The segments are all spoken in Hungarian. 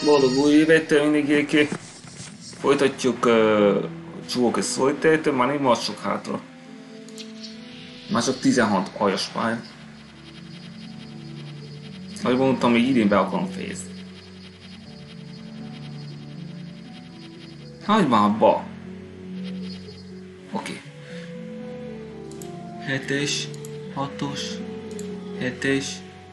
Boldog új évet mindenkinek! Folytatjuk Csók és Szolitaire, már nem az sok hátra. Már csak 16 aljas pálya. Ahogy mondtam, még idén be akarom fejezni. Hagyj már abba! Oké. 7-es, 6-os, 7-es.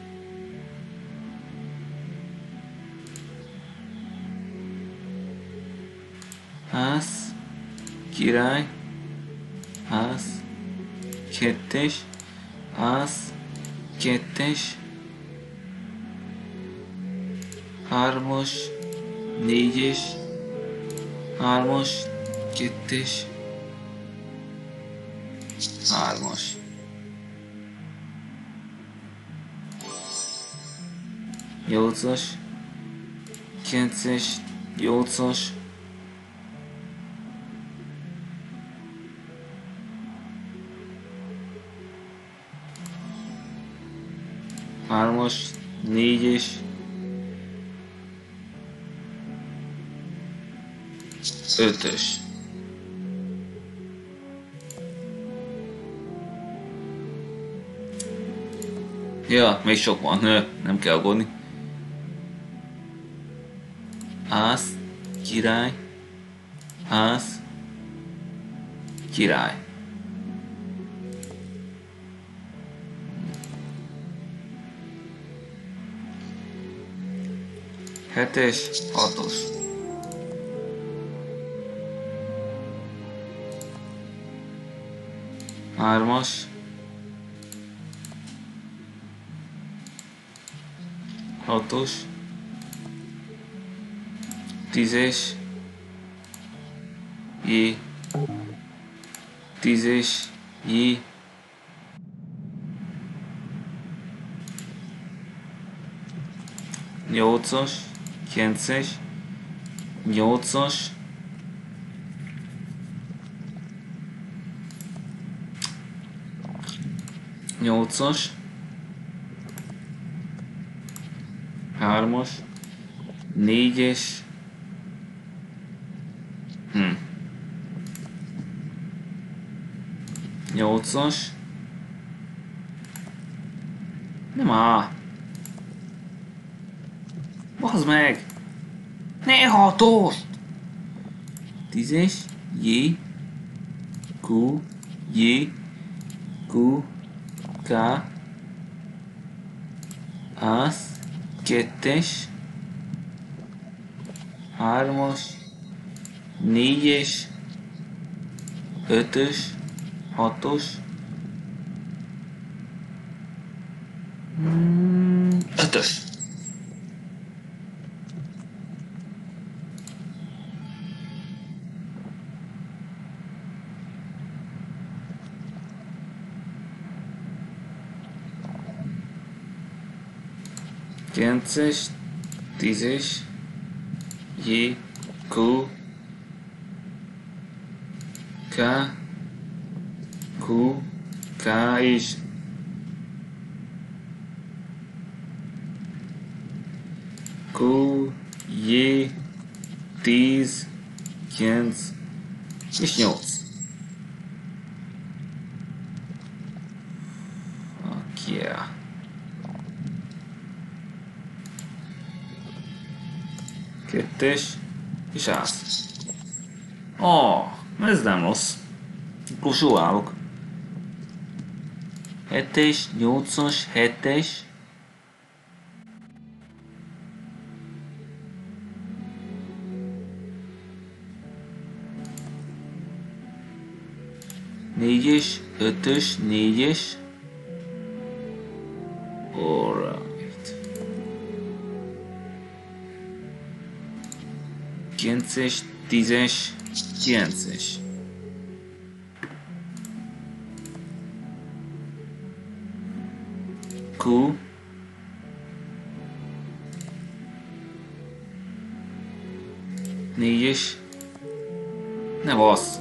Ház, király, ház, kettes, ház, kettes, hármas, négyes, hármas, kettes, hármas. Nyolcas, kilences, nyolcas, hármas, négyes, ötös. Ja, még sok van, nem kell aggódni. Ház, király, ház, király. Hetes, hatos. Hármas. Hatos. Tízes. J. Tízes. J. Nyolcas. Kilences. Nyolcas. Nyolcas. Hármas. Négyes. Nyolcas. Nem áll. Bazd meg! Ne hatost! Tízes. J. Q. J. Q. K. Az. Kettes. Hármas. Négyes. Ötös. Hatos. Ötös. Kilences, tízes, J, Q, K, Q, K és Q, J, 10, 9 és 8. Fuck yeah. Kettes és ász. Ez nem rossz. Akkor sóválok. 7-es, 8-as, 7-es. Négyes, 5-ös, 4-es. Alright. 9-es, 10-es, 9-es. Q. Négyes. Nem az.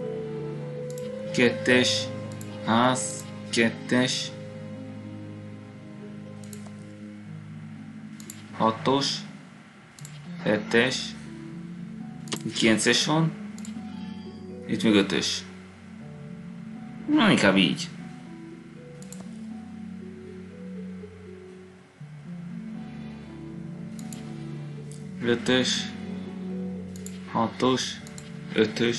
Kettes. Ház. Kettes. Hatos. 7-es, 9-es van, itt még 5-ös. Na, inkább így. Ötös, 6-os, 5-ös.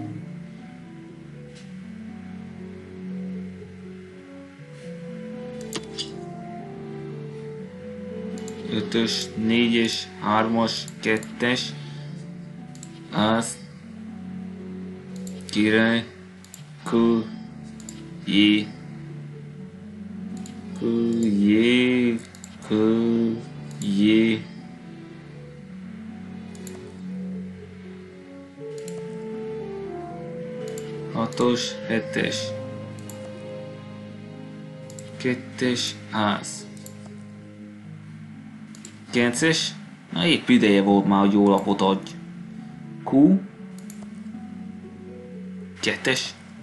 Ötös, 4-es, 3-as, 2-es. Az. Király. Kő. Jé. Kő. Jé. Kő. Jé. Hatos, 7-es. 2-es, az. 9-es. Na épp ideje volt már, hogy jó lapot adj. Q. 2-es.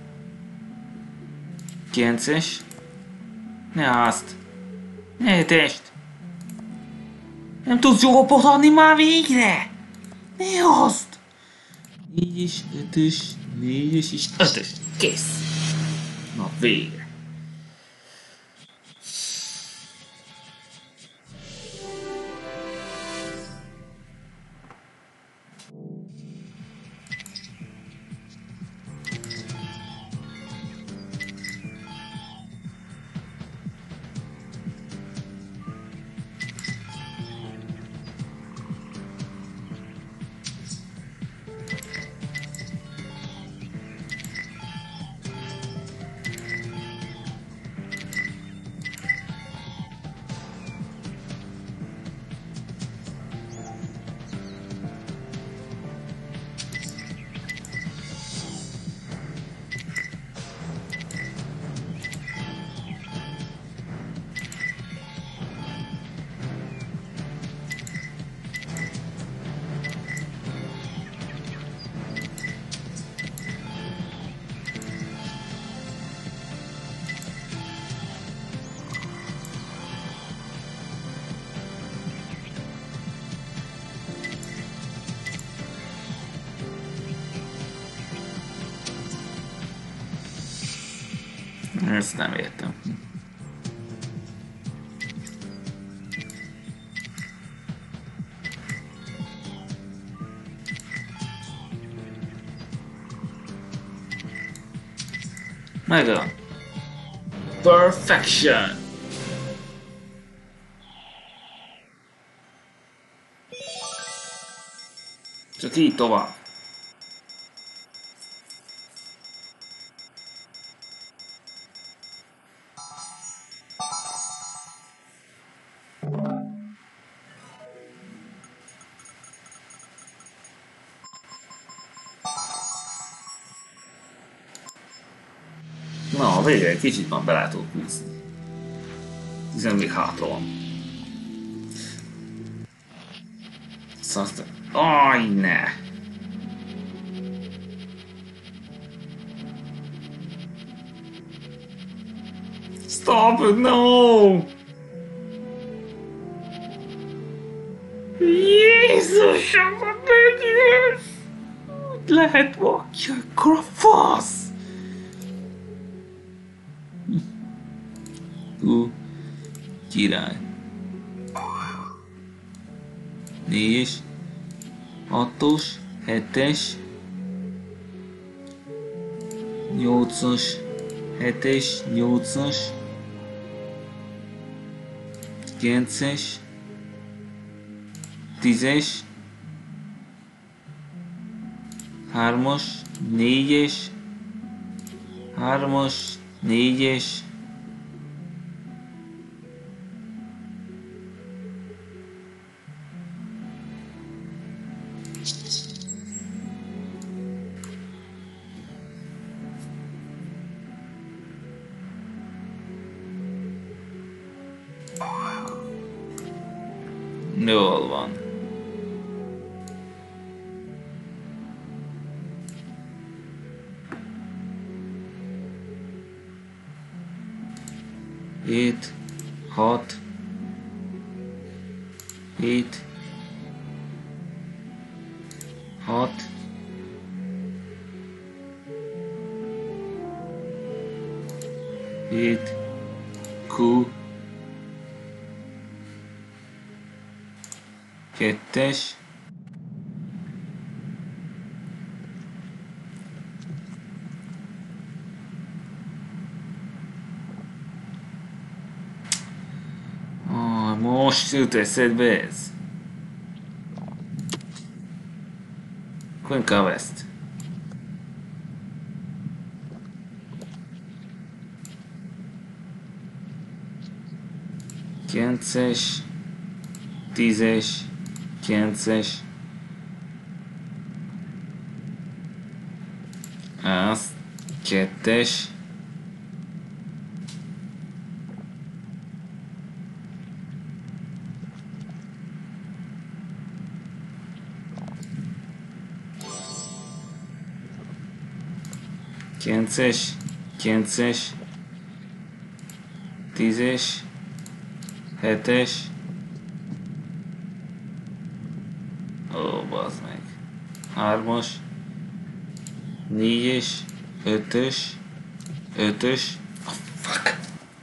9-es. Ne azt. Ne test. Nem tudsz jó lapot adni már végre. Ne azt. 4-es, 5-ös, 4-es és 5-ös. Kész. Na végre. Ezt nem értem. Megvan. Perfection. Csak így tovább. Na, végre egy kicsit már be tudok húzni. Hiszen még hátra van. Szasztok. Aj, ne! Stop it, no! Jézusom, a bőgyűlsz! Hogy lehet vakja, akkora fasz! Király. 4-es, 6-os, 7-es, 8-as, 7-es, 8-as, 9-es, 10-es, 3-as, 4-es, 3-as, 4-es, jól van. Hét, 6, 7, 6, 7, Q, 2-es, most jut eszedbe ez. Akkor inkább ezt. Kilences, 10-es, 9-es. Az, 2-es. Kilences, 9-es, 10-es, 7-es. Ó, bazd meg. 3-as, 4-es, 5-ös, 5-ös. Oh, fuck.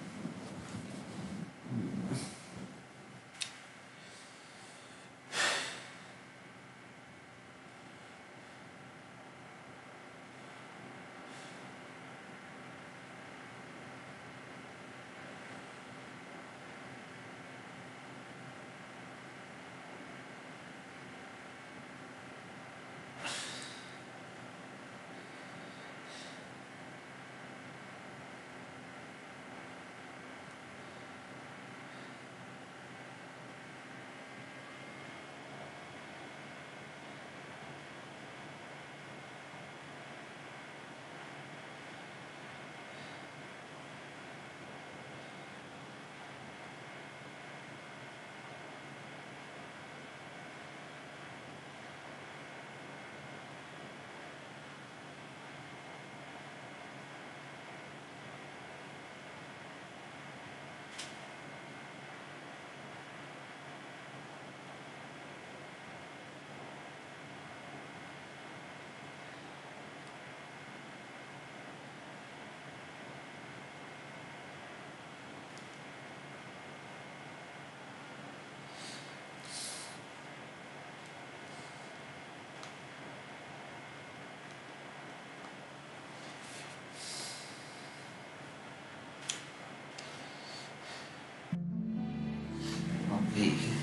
Vége.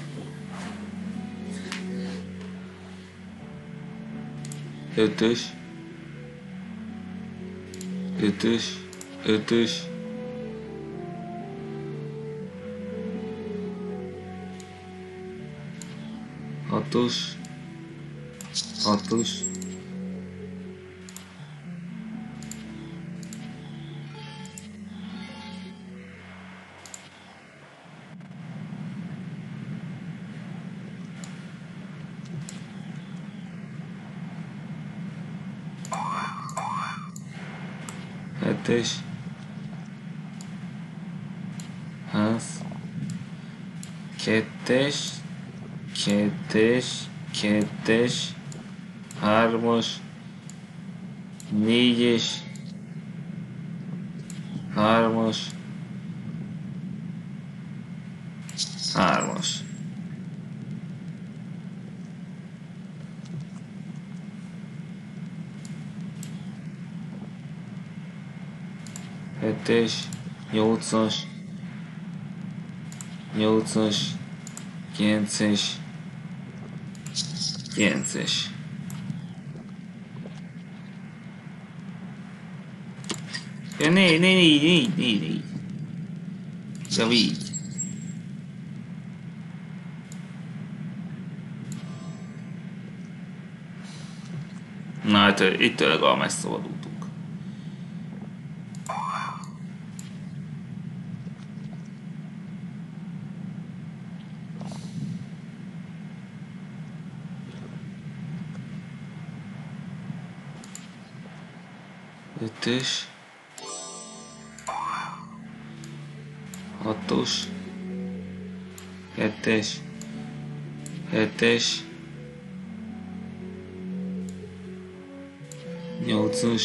5-ös, 5-ös, 5-ös. 6-os, 6-os. 7-es. Az. 2-es. 2-es. 2-es. 3-as. 4-es. 3-as. 3-as. 7-es, 8-as, 8-as, 9-es, 9-es. Ja, négy. Csak így. Na, hát itt tényleg a megszabadultunk. Ötös. 6-os. 2-es. 7-es. 8-as,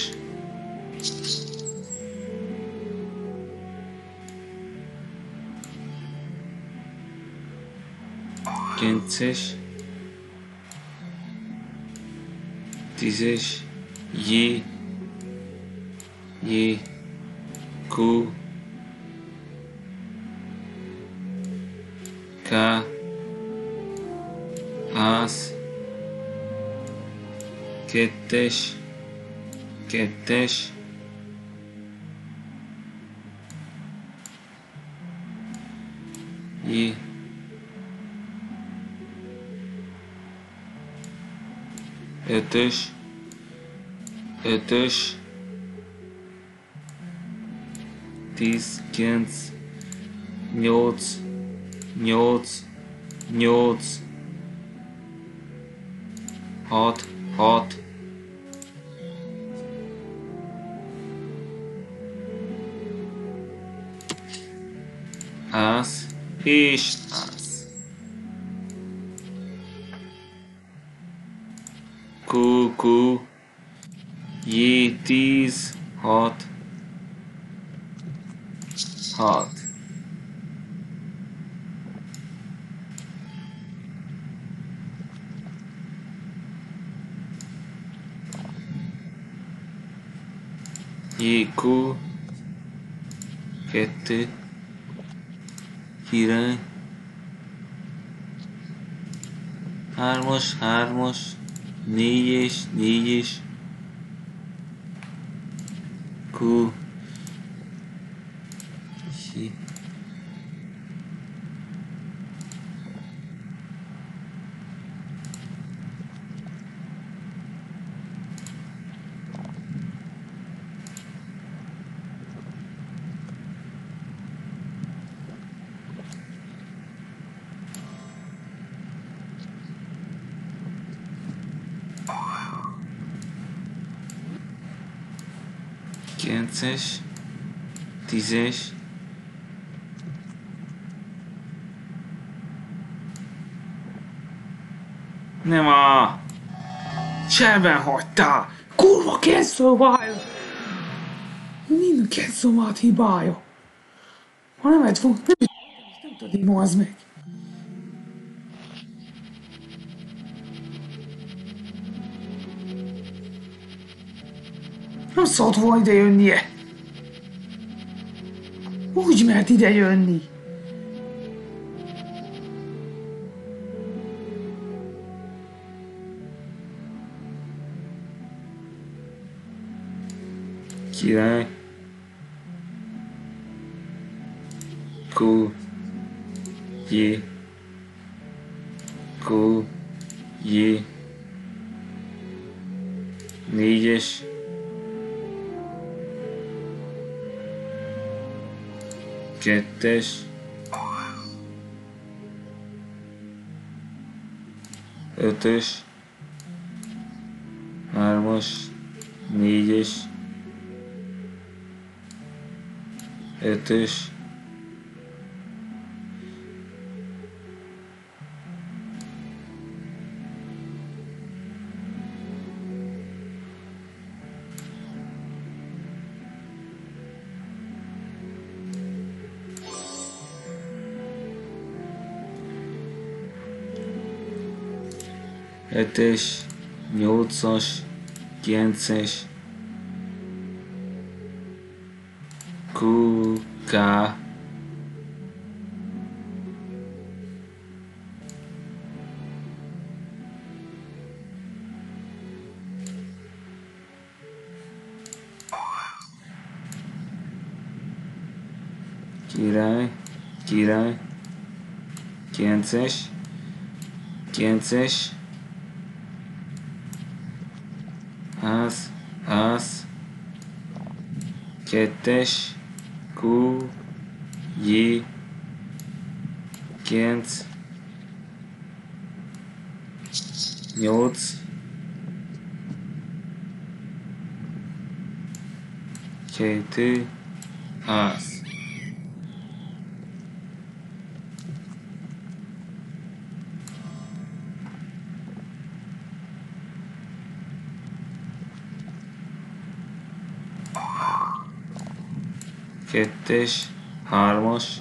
9-es, 10-es, J, Q, K, az, 2-es, 2-es, J, 5-ös, 5-ös, 10, 9, 8, 8, 8, 6, 6, az és az. Q, J, 10, 6, 6. J, Q, 2, király, 3-as, 3-as, 4-es, 4-es, Q, J, 9-es, 10-es, nem a... Cserben hagytál! Kurva cancel wild! Minden cancel wild hibája. Ha nem egy fog... Nem tudod így az meg. Nem szabad volna ide jönnie. Úgy mert ide jönni. Király. Q, J, Q, J, 4-es, 2-es, 5-ös, 3-as, 4-es, 5-ös, hetes, 8-as, 9-es, Q, K, király, király, 9-es, 9-es, az, 2-es, Q, J, 9, 8, 2, az. kettes, hármas,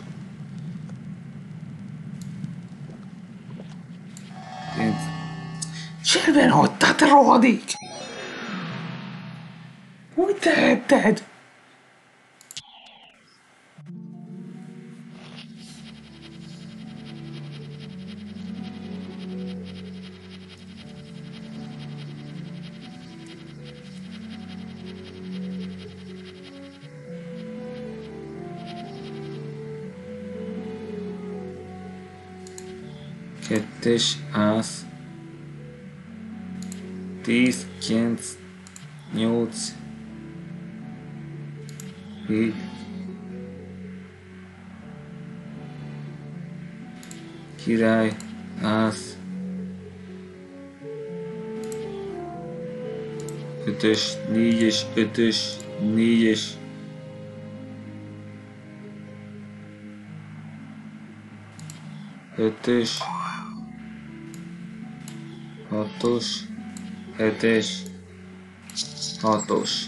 cserben hagytál, te rohadék! Hogy tehetted? Kettes, ász, 10, 9, 8, 7, király, ász, 5-ös, 4-es, 5-ös, 4-es, 5-ös, 6-os, 7-es, 6-os.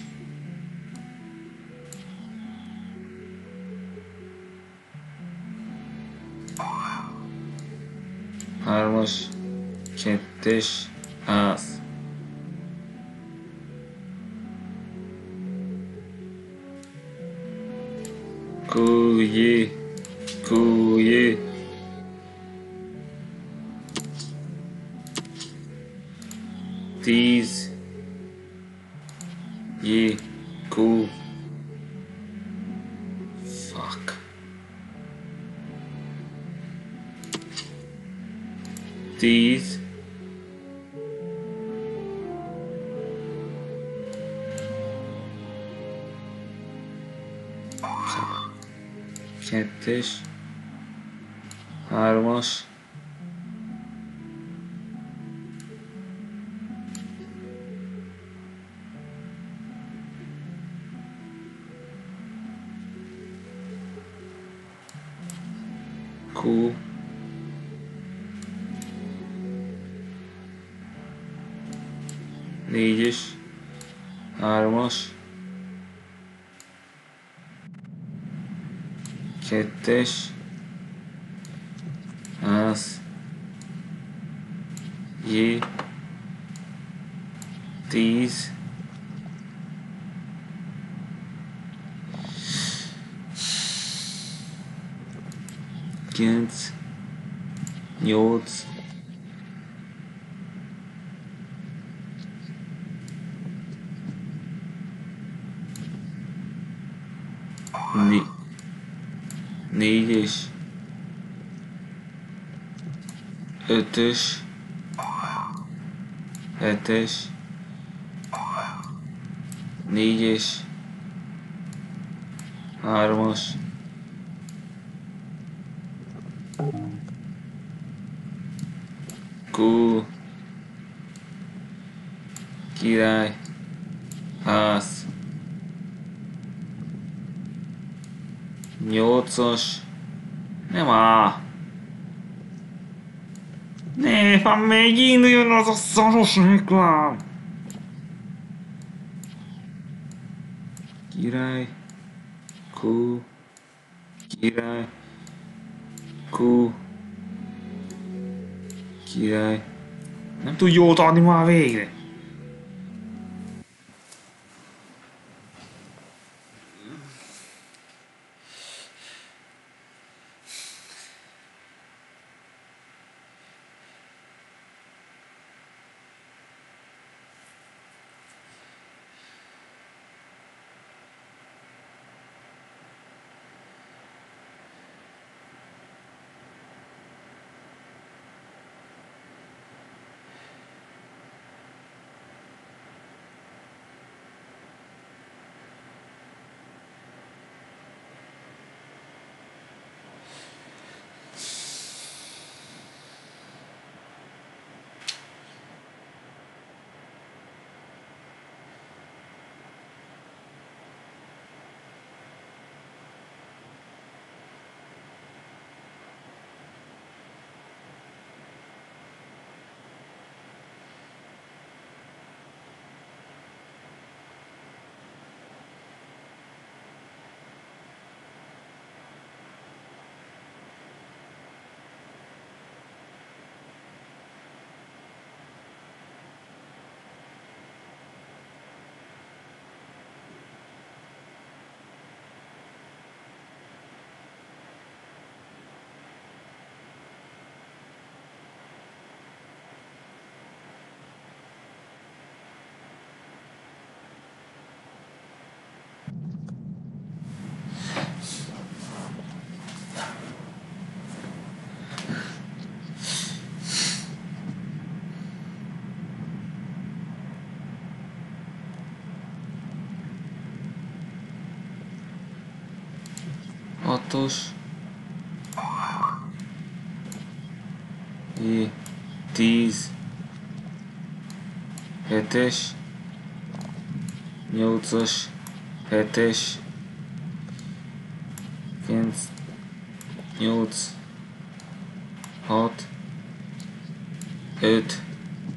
Hármas, kettes, ász. Kújé, kújé. Tíz, jé, kú. Fuck. 10, kettes, hármas, kú, négyes, hármas, kettes, ász, jé, 10, kilenc, 8, négyes, 5-ös, 7-es, 4-es, 3-as, kú, király, ász, 8-as, nem áll. Ne, ha megint jön az a szaros reklám. Király, kú, király, kú, király. Nem tud jót adni már végre. 6-os. 10. 7-es. 8-as. 7-es. 9. 8. 6. 5.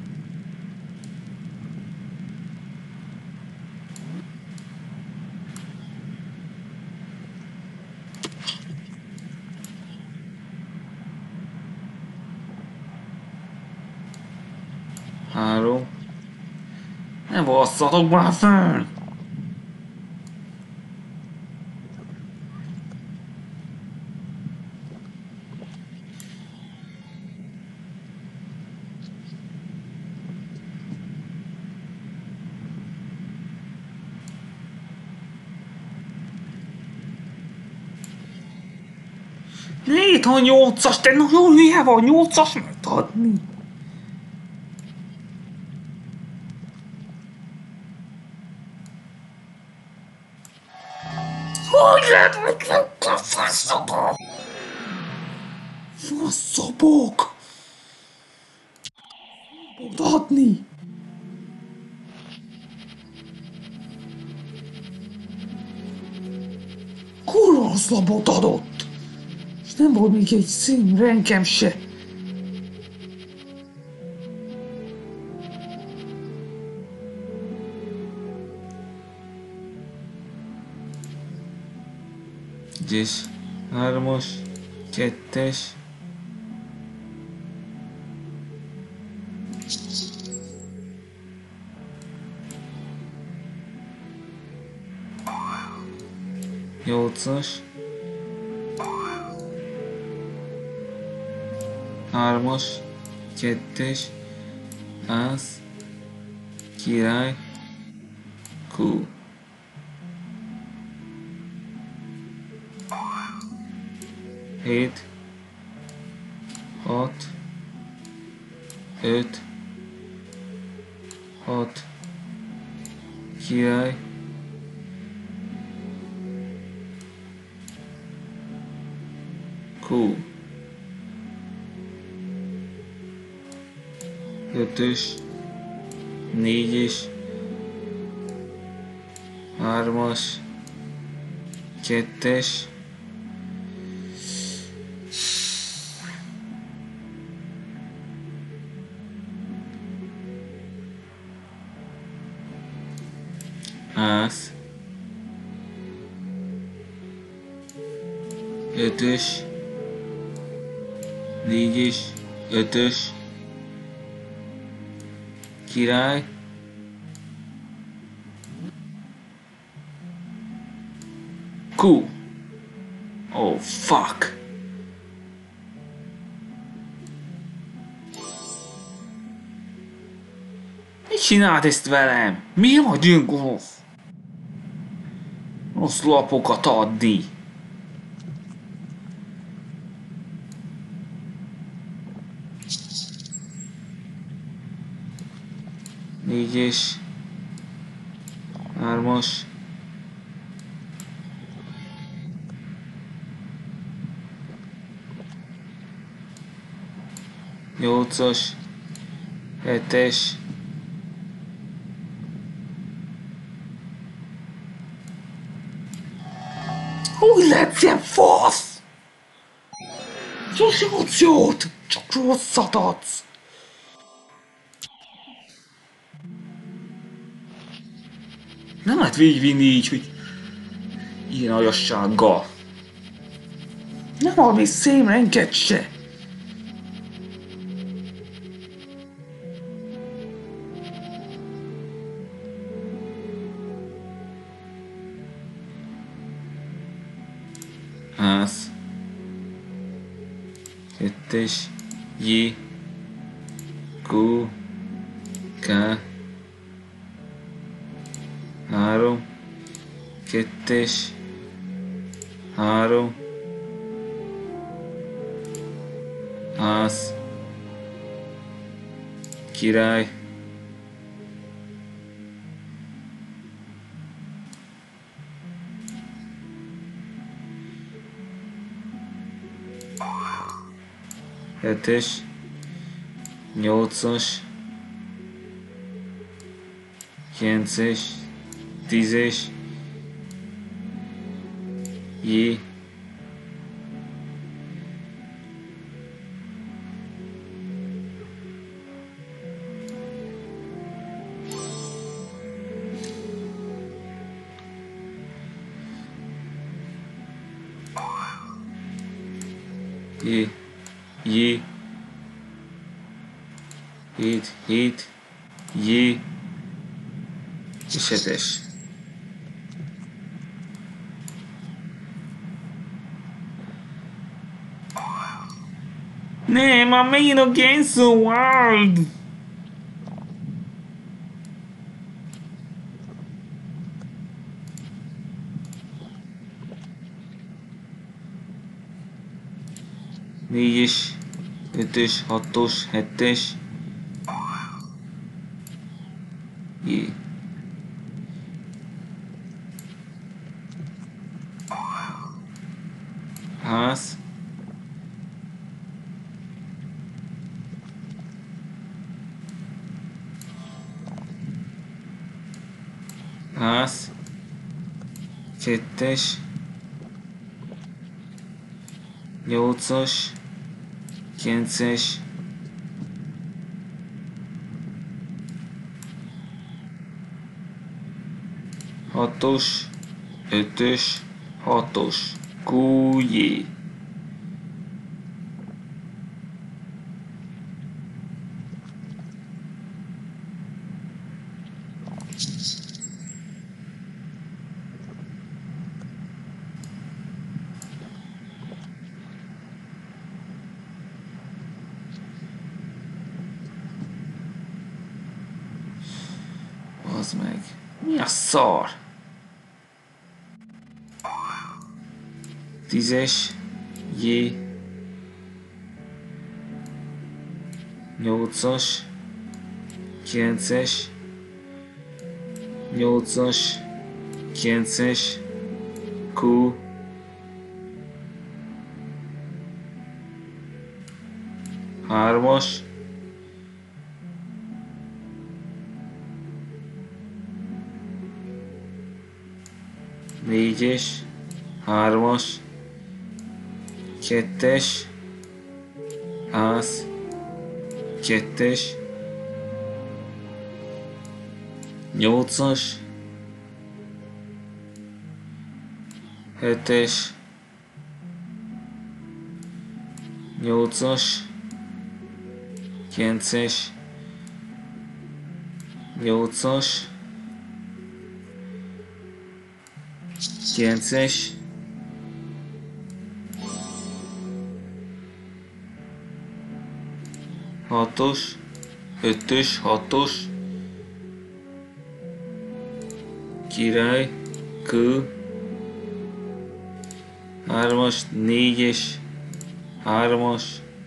3. Ne basszatok már fönn! Lét a 8-as, te nagyon hülye vagy, 8-as mert adni. Hogy lehet, hogy a faszabok? Faszabok! Fogd adni! Kurva szlapot adott! És nem volt még egy színrenkem se. Egyes, 3-as, 2-es. Nyolcas. 3-as, 2-es, ász, király, kú. 7, 6, 5, 6, király, kú. 5-ös, 4-es, 3-as, 2-es. Ász. 5-ös, 4-es, 5-ös. Király. Kú. Oh fuck. Mit csinált ezt velem? Miért vagy ilyen gonosz? Rossz lapokat adni. Négyes. 3-as. 8-as. 7-es. Hogy lehetsz ilyen fasz? Sose adsz jót, csak rosszat adsz. Nem lehet végigvinni így, hogy ilyen aljassággal. Nem ad még szémrenket se. Ász. 2-es. J. Q. K. 3. 2-es. 3. Ász. Király. 7-es, 8-as, 9-es, 10-es, J, J, J, 7, J, és 7-es. Nem, I'm making against the world! Négyes, 5-ös, 6-os, 7-es. J. Ház. Ház. 2-es. 8-as. 9-es. 6-os. 5-ös. 6-os. Q, J. Az meg. Mi a szar? 10-es, J, 8-as, 9-es, 8-as, 9-es, Q, hármas, négyes, hármas, 2-es, ház, 2-es, 8-as, 7-es, 8-as, 9-es, 8-as, 9-es, 6-os, 5-ös, 6-os, király, K, 3-as, 4-es, 3-as,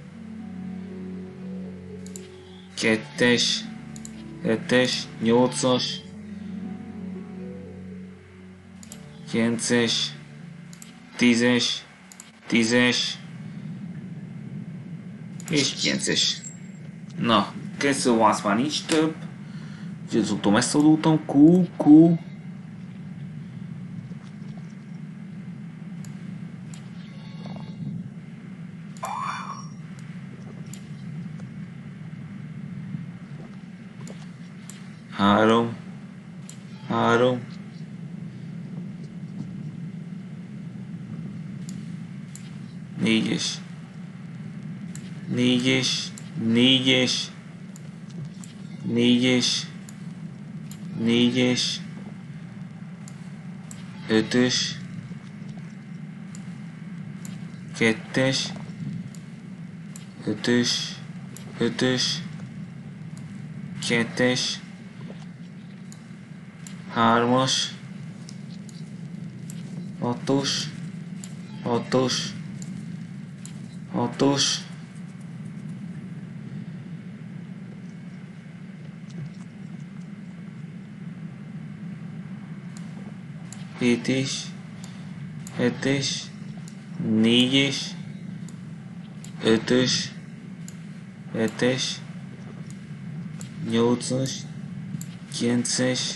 2-es, 7-es, 8-as, 9-es, 10-es, 10-es, és 9-es. Na, Castle már nincs több. Úgyhogy azóta megszabadultam. Q, Q. Három. Három. Négyes. Négyes. Négyes. Négyes. Négyes. Ötös. Kettes. Ötös. Ötös. Kettes. Hármas. Hatos. Hatos. Hatos. Hétes. Hetes. Négyes. ötös, hetes, nyolcas, kilences,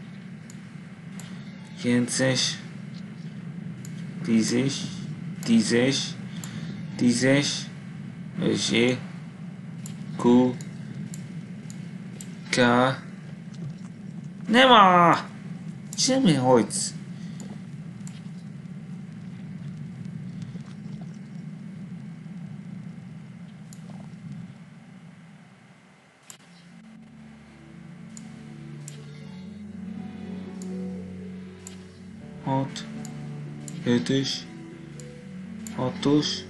tízes, G, Q, K. Nem a! Semmi hagysz. Hat, ötös, hatos.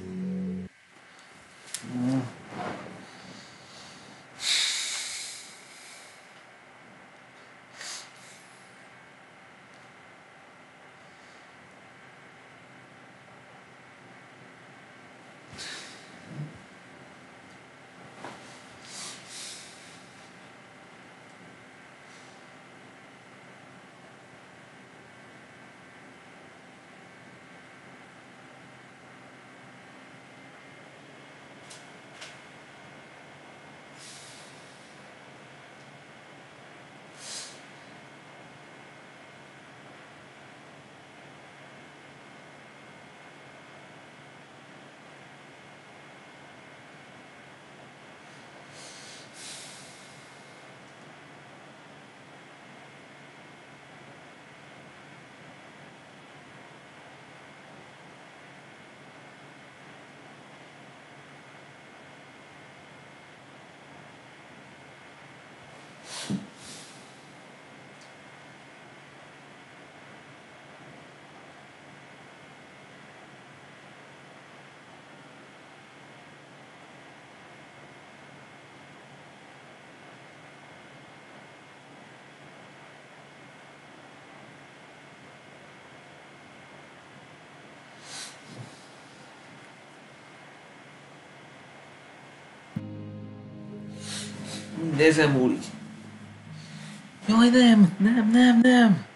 Ezen múlik. Jaj, nem.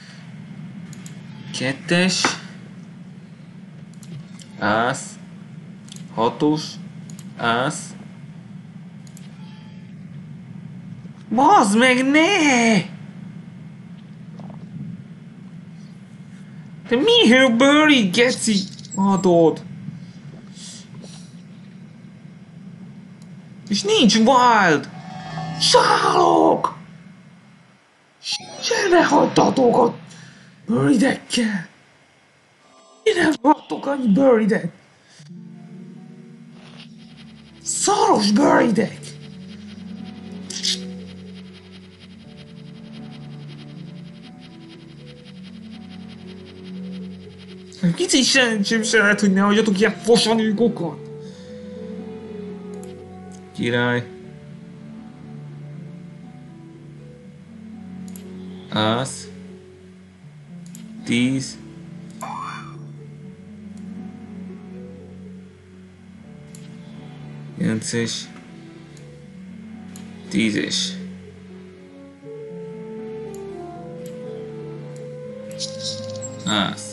Kettes. Ász. Hatos. Ász. Bazd meg, ne! Te miért Burry, geci? Adod. És nincs wild! Sálok! Semre hagytatok a Burry-dekkel! Mi nem hagytok annyi Burry-dek? Szaros Burry-dek! Kicsit sem lehet, hogy ne hagyjatok ilyen fosanőkokat! Király. Ász. 10. Kilences. 10-es. Ász.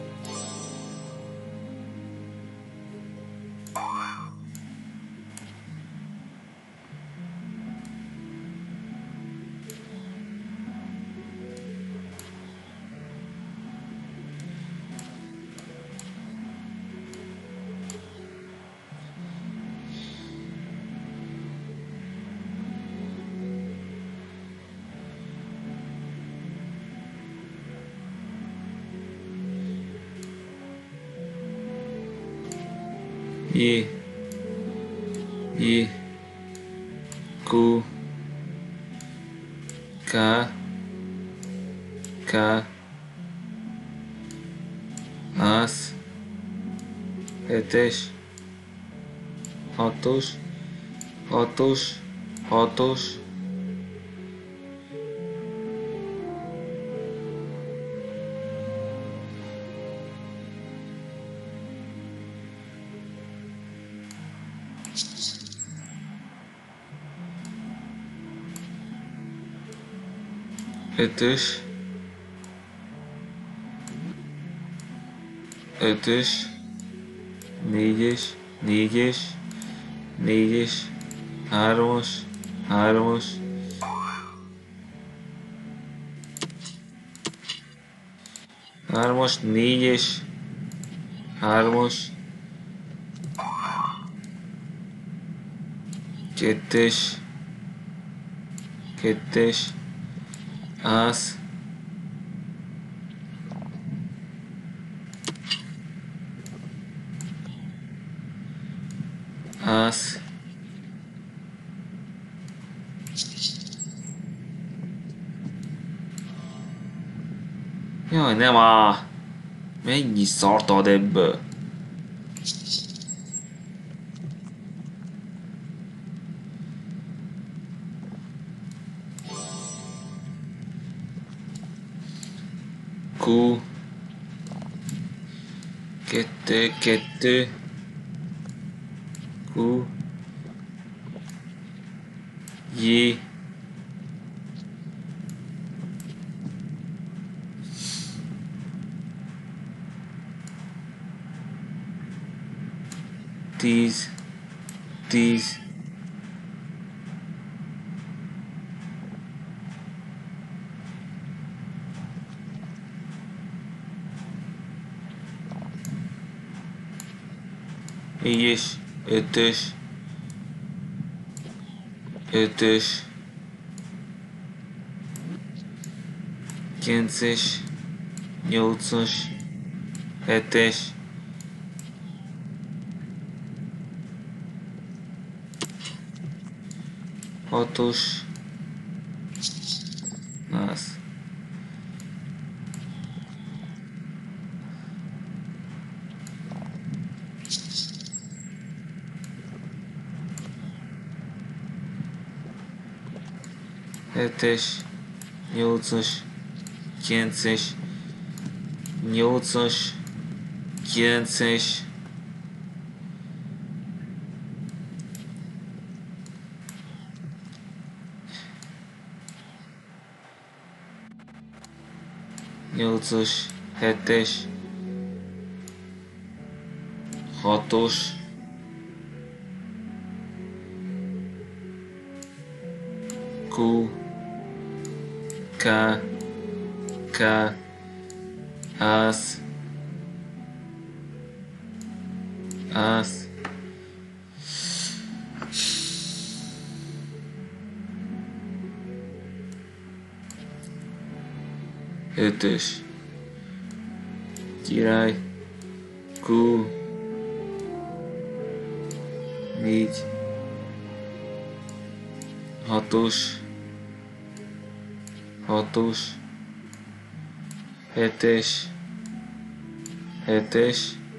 J, Q, K, ász, 7-es, 6-os, 6-os, 5-ös, 4-es, 4-es, 4-es, 3-as, 3-as, 3-as, 4-es, 3-as, 2-es, 2-es, ász, ász, jaj, nem áll! Mennyi szart ad ebből? Q 2, 2 Q J Tíz, 10 4-es, 5-ös, 5-ös, 9-es, 8-as, 7-es, 6-os, ász. Hetes, 8-as, 9-es, 8-as, 9-es, 8-as, 7-es, 6-os, Q, K, K, ász, ász, ötös, király, Q, 4, 6-os, 6-os, 7-es, 7-es,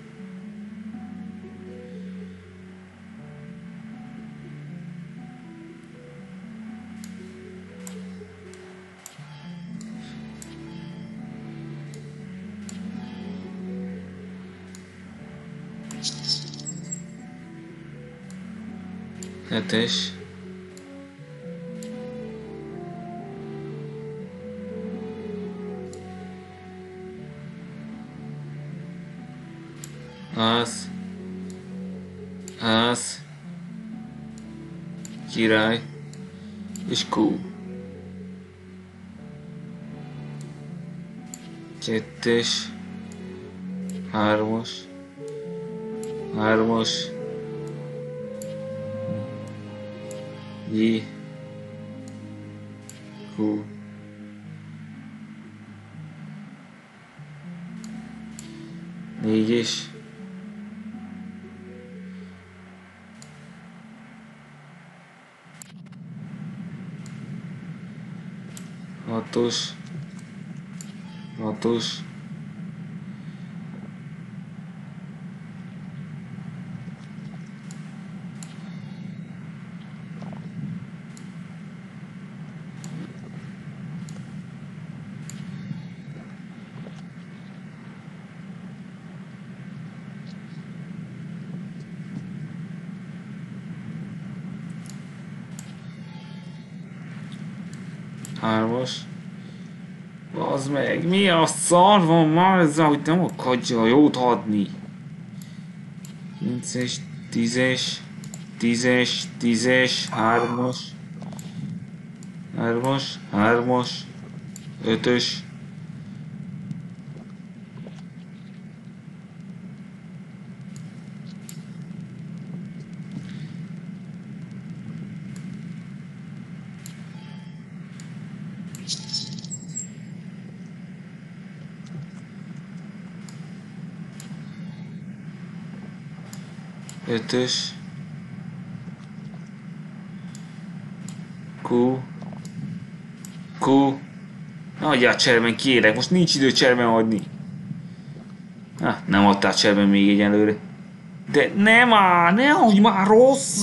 7-es, ász, ász, király, és Q. 2-es, 3-as, 3-as, J, Q, 4-es, 6-os, 6-os, hármas. Az meg, mi a szar van már ezzel, hogy nem akadja jót adni? 9-es, 10-es, 10-es, 10-es, 3-as, 3-as, 3-as, 5-ös, 5-ös, Q, Q. Ne adjál cserben, kérek, most nincs idő cserben adni. Nem adtál cserben még egyelőre. De nem már, nehogy már rossz!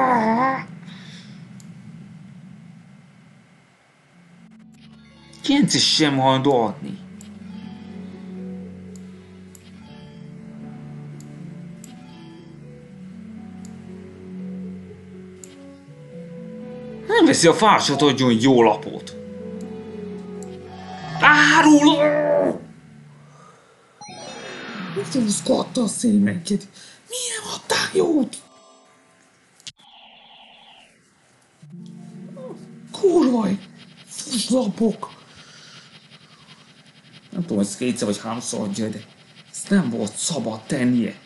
9-es sem hajlandó adni. Nem veszi a fársat, adjon egy jó lapot. Árul! Mit húzkodta a szémenket? Miért adták jót? Kurvaj! Fuslapok! Nem tudom, hogy ezt kétszer vagy háromszor adja, de ezt nem volt szabad tennie.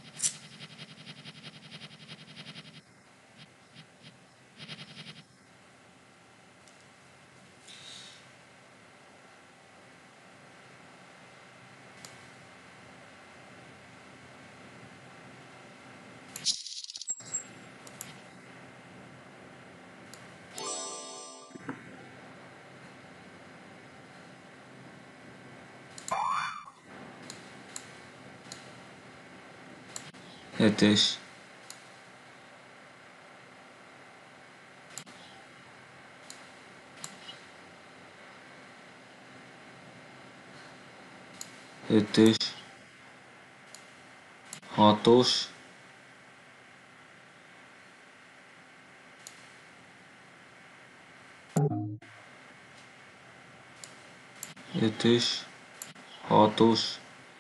Hetes. Ötös. Hatos. Ötös. Hatos.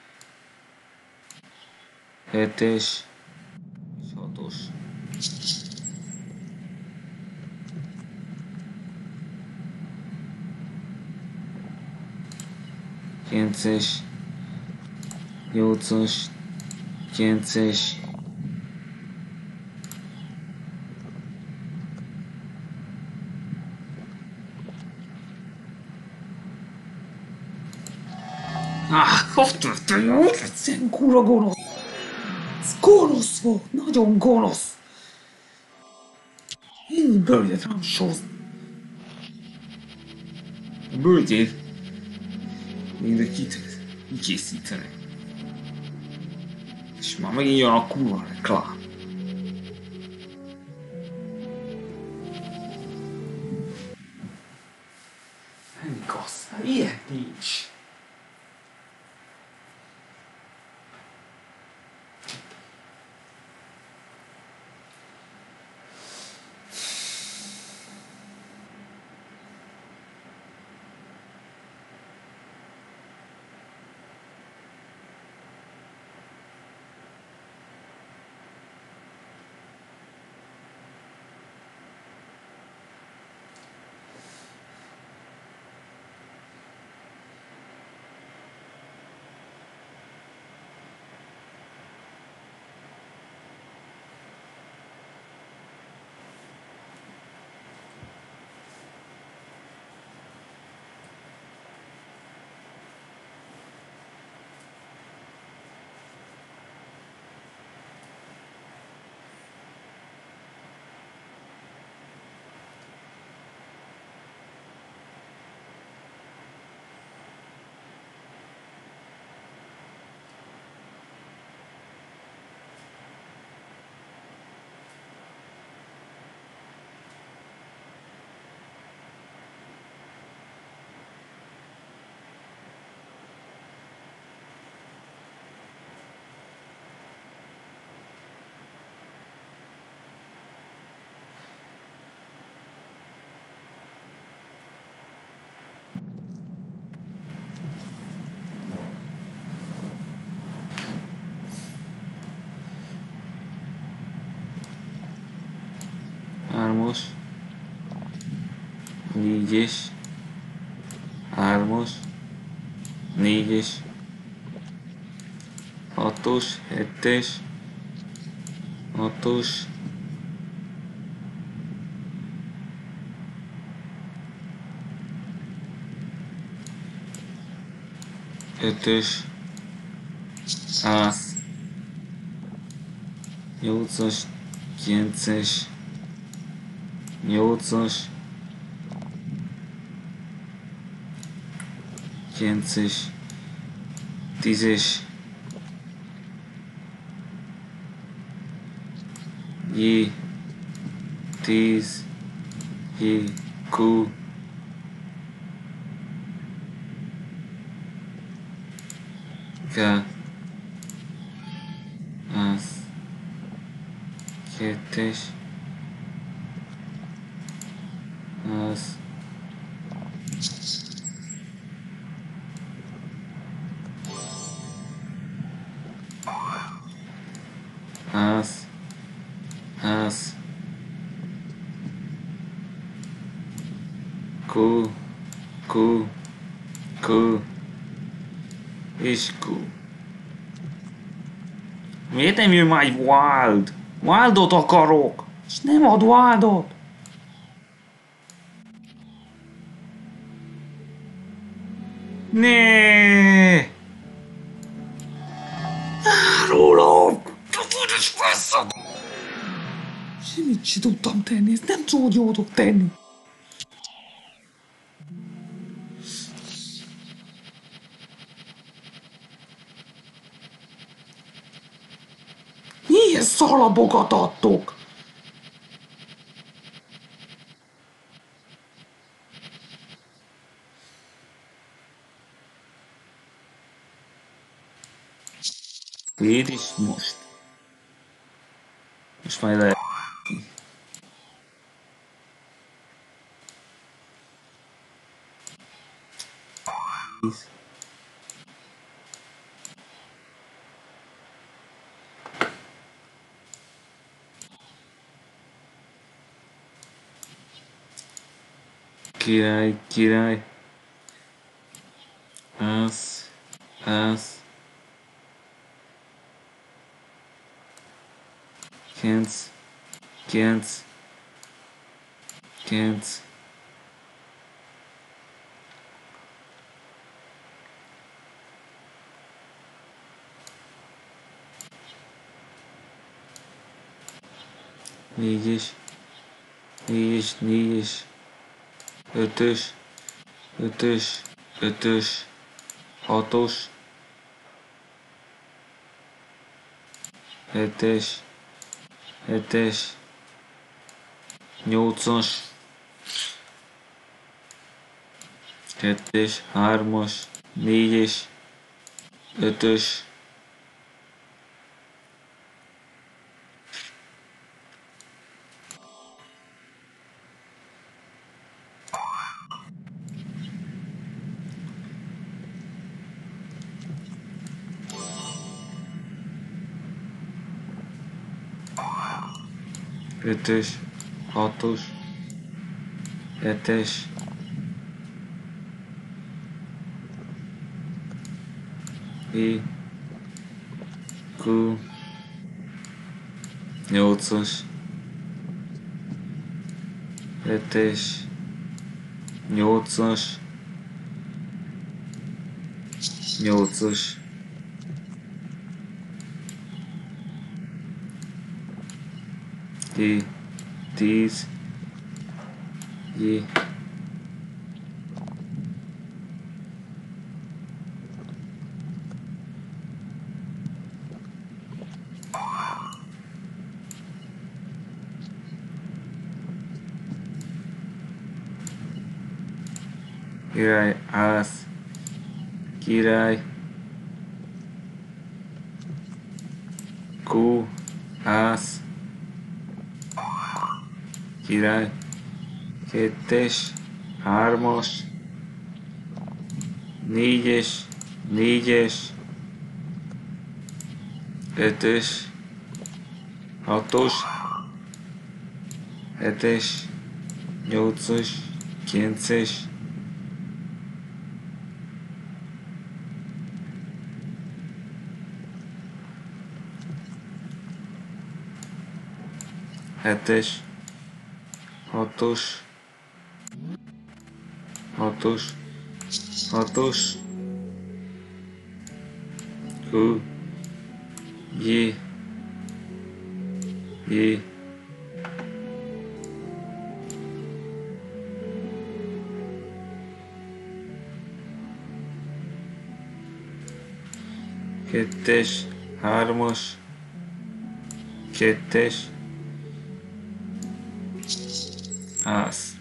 Hetes. És hatos. Kilences. Nyolcas. Kilences. Ott lett a jó, egyszerűen kurva gonosz. Ez gonosz volt, nagyon gonosz. Én bölgyet rám sózni. A bölgyét mindenkit kikészítenek. És már megint jön a kurva reklám. Nem igaz, ilyen nincs. 3-as, 4-es, 3-as, 4-es, 6-os, 7-es, 6-os, 5-ös, ász, 8-as, 9-es, 8-as, 9-es, 10-es, J, 10, J, Q, K, ász, 2-es, ász, 8, Q, Q, Q, és Q. Miért nem jön már egy Wild? Wildot akarok! És nem ad Wildot! Ne! Rólom! És vissza! Semmit sem tudtam tenni, ezt nem tudjátok tenni. Milyen szalabokat adtok? Légy is most. Most majd lehet. Király, király. Ász, ász. 9, 9, 9. Négyes, négyes, négyes. 5-ös, 5-ös, 5-ös. 6-os. 7-es, 7-es. 8-as. 2-es, 3-as, 4-es, 5-ös. Ötös, hatos, hetes, I, Q, 8-as, 7-es, 8-as, 8-as, I, 10, I, király, ász, király, Q, ász, király, 2-es, 3-as, 4-es, 4-es, 5-ös, 6-os, 7-es, 8-as, 9-es, 7-es, 6-os, 6-os, 6-os, Q, J, J, kettes, hármas, kettes, ász,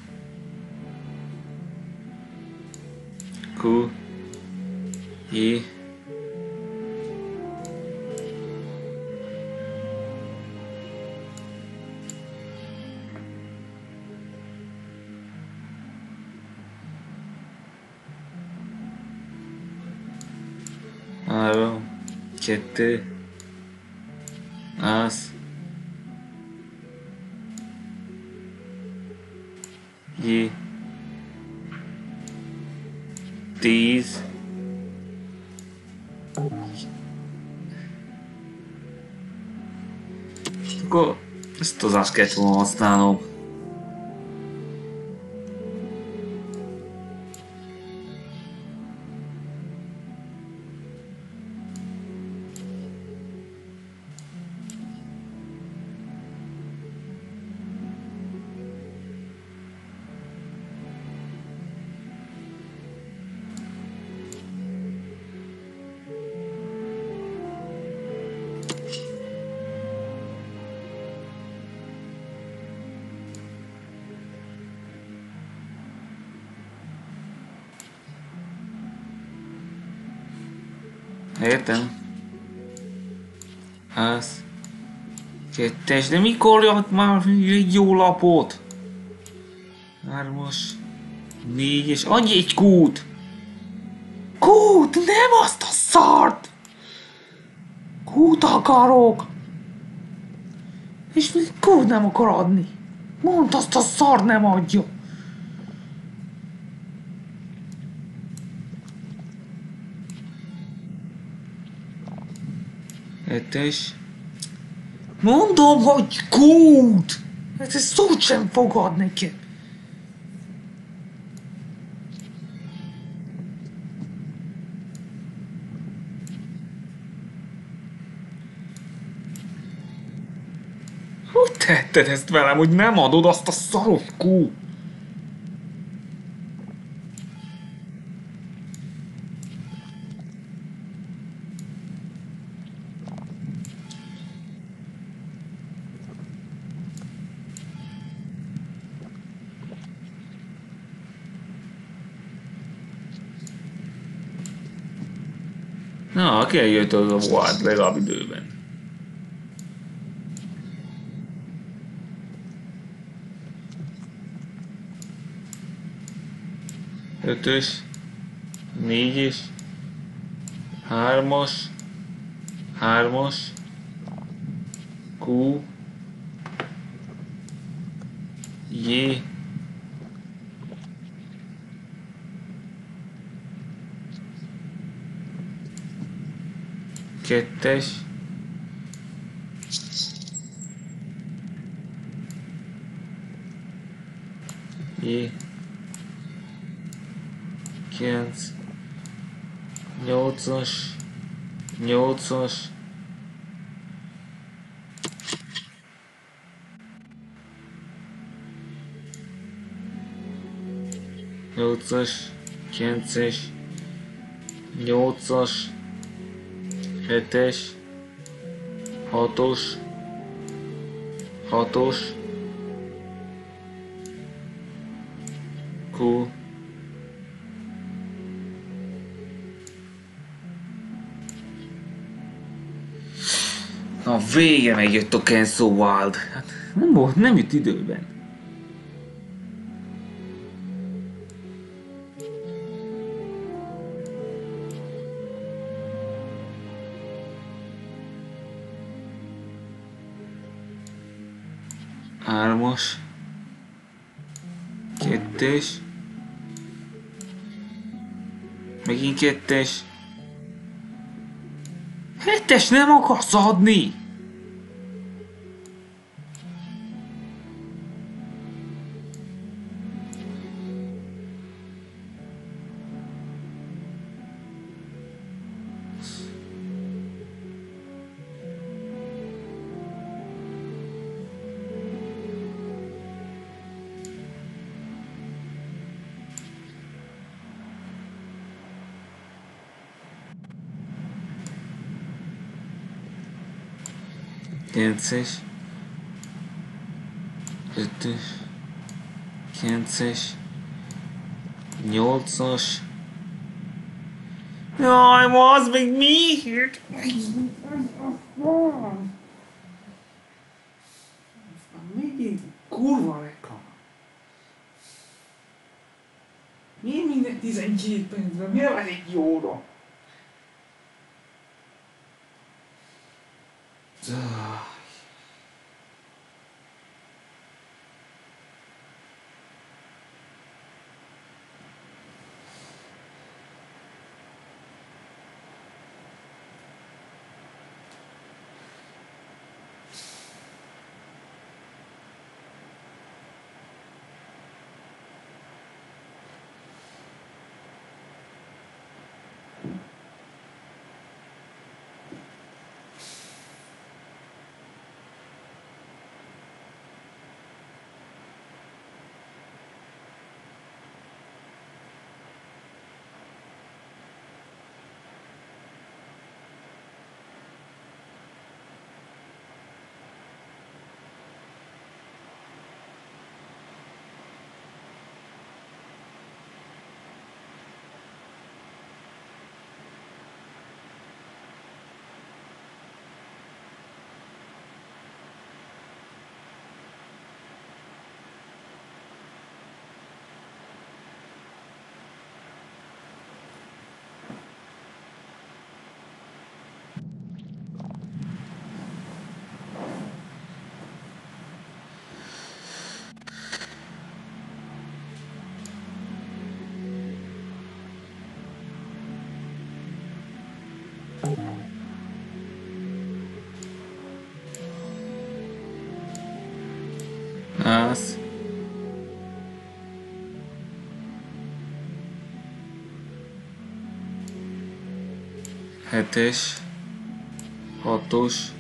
Q, J, három, kettő, ász, J, 10, akkor ezt az ász kellett volna használnom. Értem. Az. Kettes, de mikor jött már egy jó lapot? Hármas. Négyes, adj egy kút! Kút, nem azt a szart! Kút akarok! És még kút nem akar adni. Mondd, azt a szart nem adja. Hetes. Mondom, hogy kút! Ez egy szót sem fogad nekem. Hogy tetted ezt velem, hogy nem adod azt a szaros kút? Na, eljött az a volt legalább időben. Ötös, négyes, hármas, hármas, Q, J, kettes, J, 9, 8-as, 8-as, 8-as, 9-es, 8-as, 7-es, 6-os, 6-os, Q, a vége megjött a Kenzo Wild. Hát nem volt, nem jött időben. Hármas, Kettes. Megint kettes. Hetes nem akarsz adni? Kilences. Ötös. Kilences. Nyolcas. Jaj, az még miért? Megint kurva reklám. Miért minden 12 percben? Miért van egy jóra? Az. Hetes. Hatos.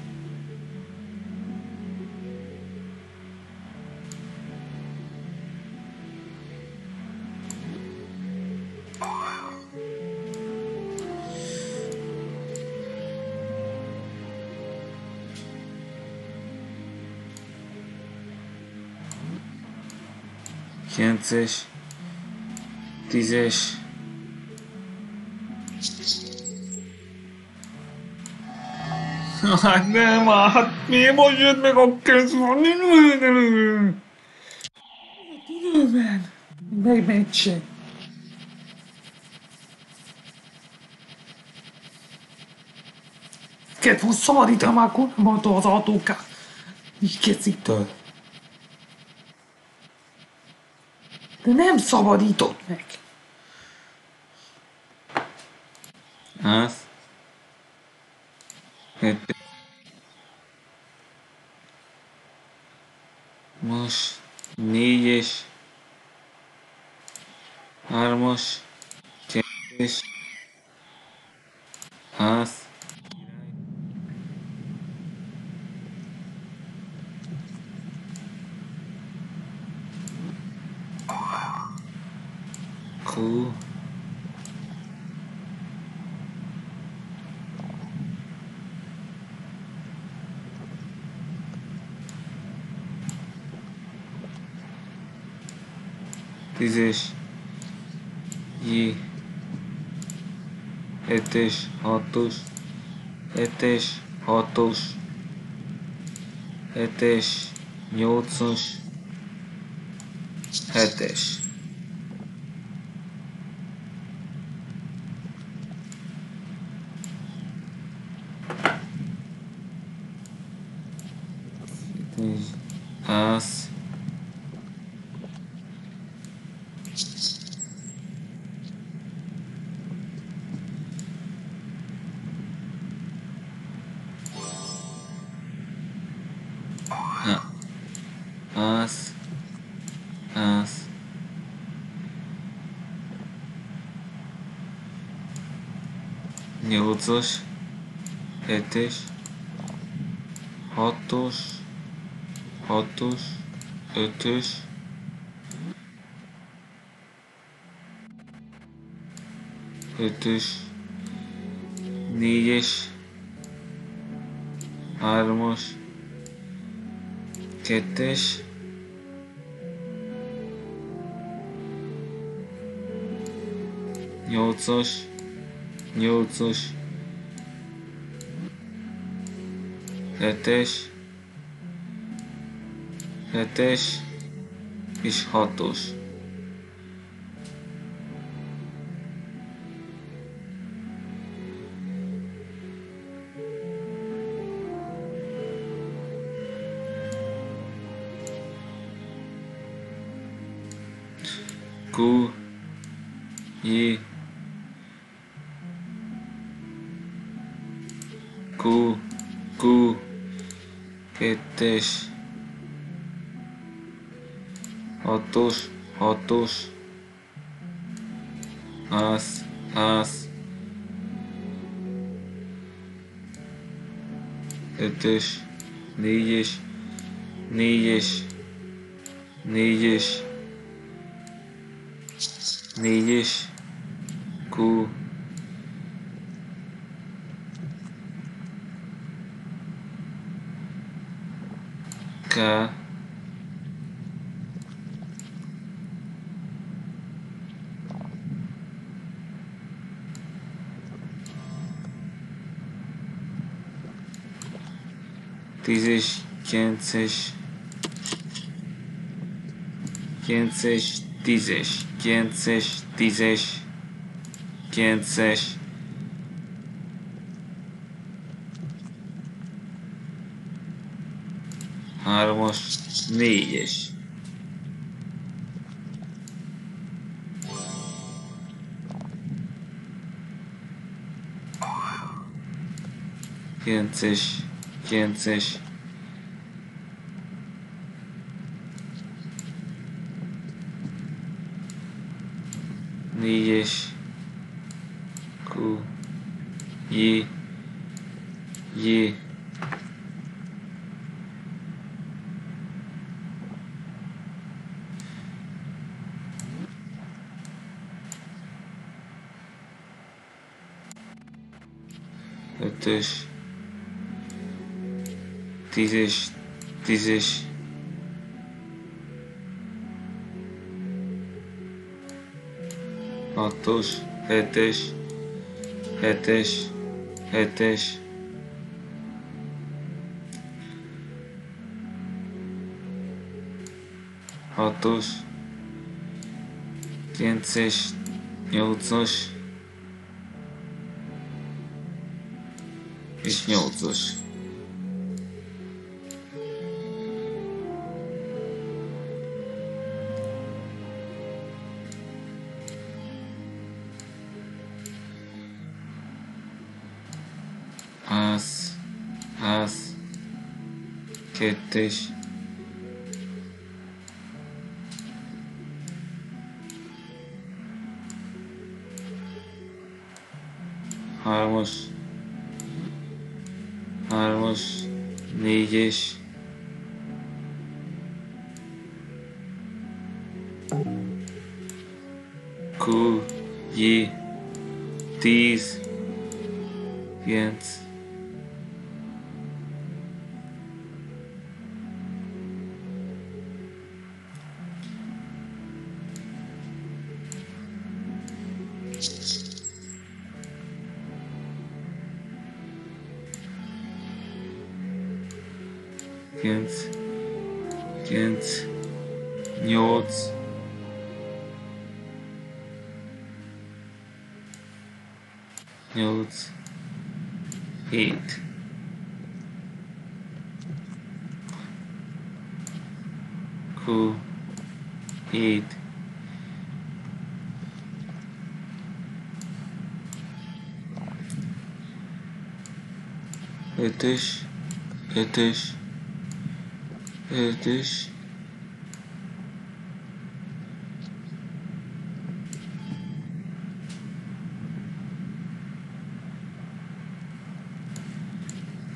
Kilences. Tízes. Hát nem, hát miért most jött meg a közben? Időben. Megmentse. Kedv, hogy szabadítom már korábban az autókát. Így kecitől. De nem szabadított meg. Az. Most négyes. Hármas. Kettes. Az. Cool. Tízes. J. Hetes. Hatos. Hetes. Hatos. Hetes. Nyolcas. Hetes. Az. az, az. Nyolcas, hetes, hatos, hatos, ötös, ötös, négyes, hármas, kettes, nyolcas, nyolcas, hetes, hetes és hatos. Q, J, Q, Q, kettes, hatos, hatos, az, az, ötös, négyes, négyes, négyes, négyes, Q, K, tízes, kilences, kilences, tízes, kilences, tízes, kilences, hármas, négyes, kilences, kilences, négyes, Q, J, J, ötös, tízes, tízes, hatos, hetes, hetes, hetes, hatos, kilences, nyolcas és nyolcas. Az, kettes, hármas, hármas, négyes, Q, J, 10, 9, kilenc, kilenc, nyolc, nyolc, hét, Q, hét, ötös, ötös, ötös,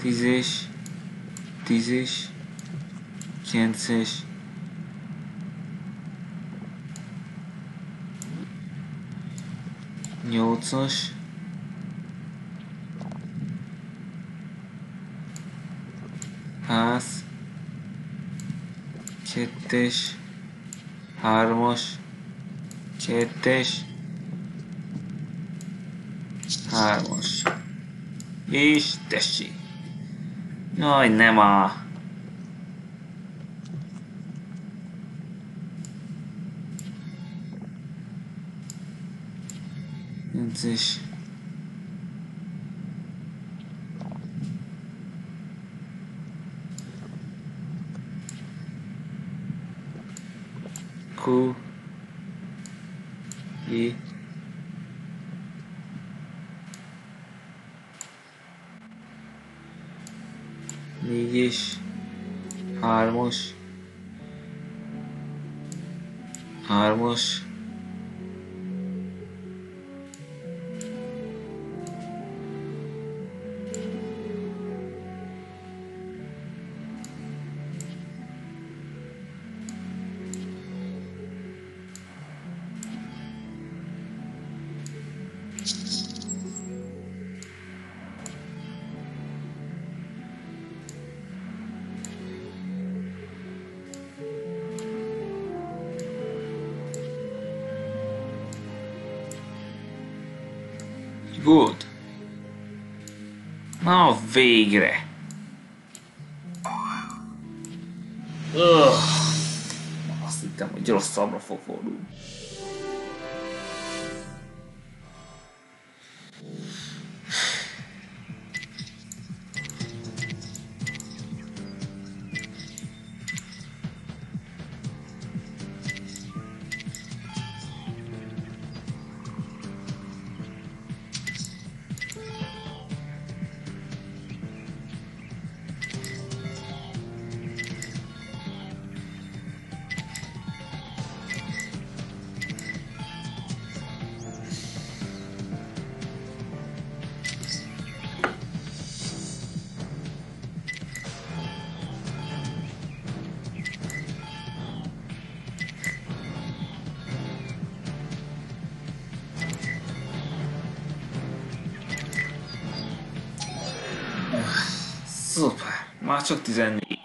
10-es, 10-es, 9-es, 8-as, 100, 2-es, 3-as, 2-es, 3-as. És tessék! Jaj, nem á! Nincs. Q I 4-es, 3-as, 3-as, Good. Na végre! Azt hittem, hogy rosszabbra fog fordulni. Szuper, már csak 14.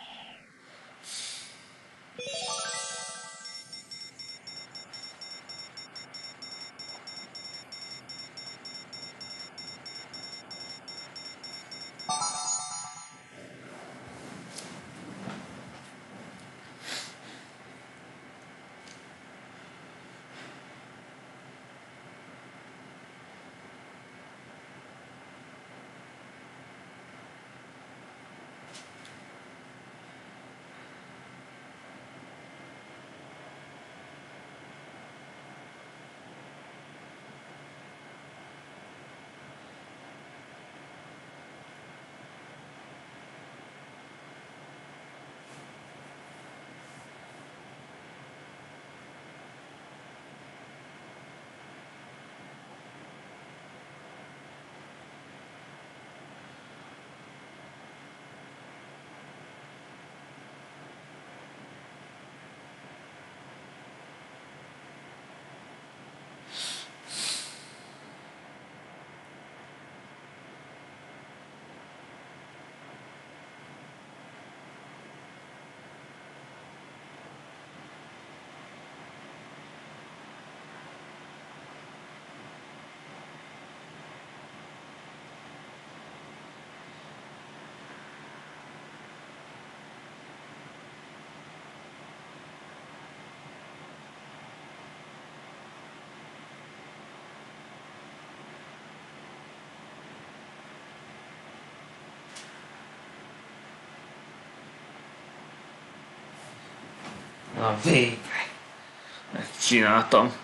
Na végre! Megcsináltam.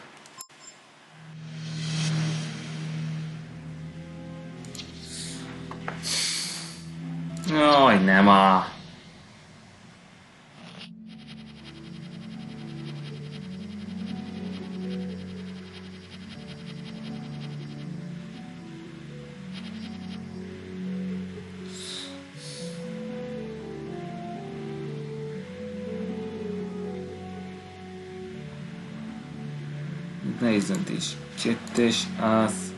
Jaj, nem á! Nehéz döntés. 2-es, ász.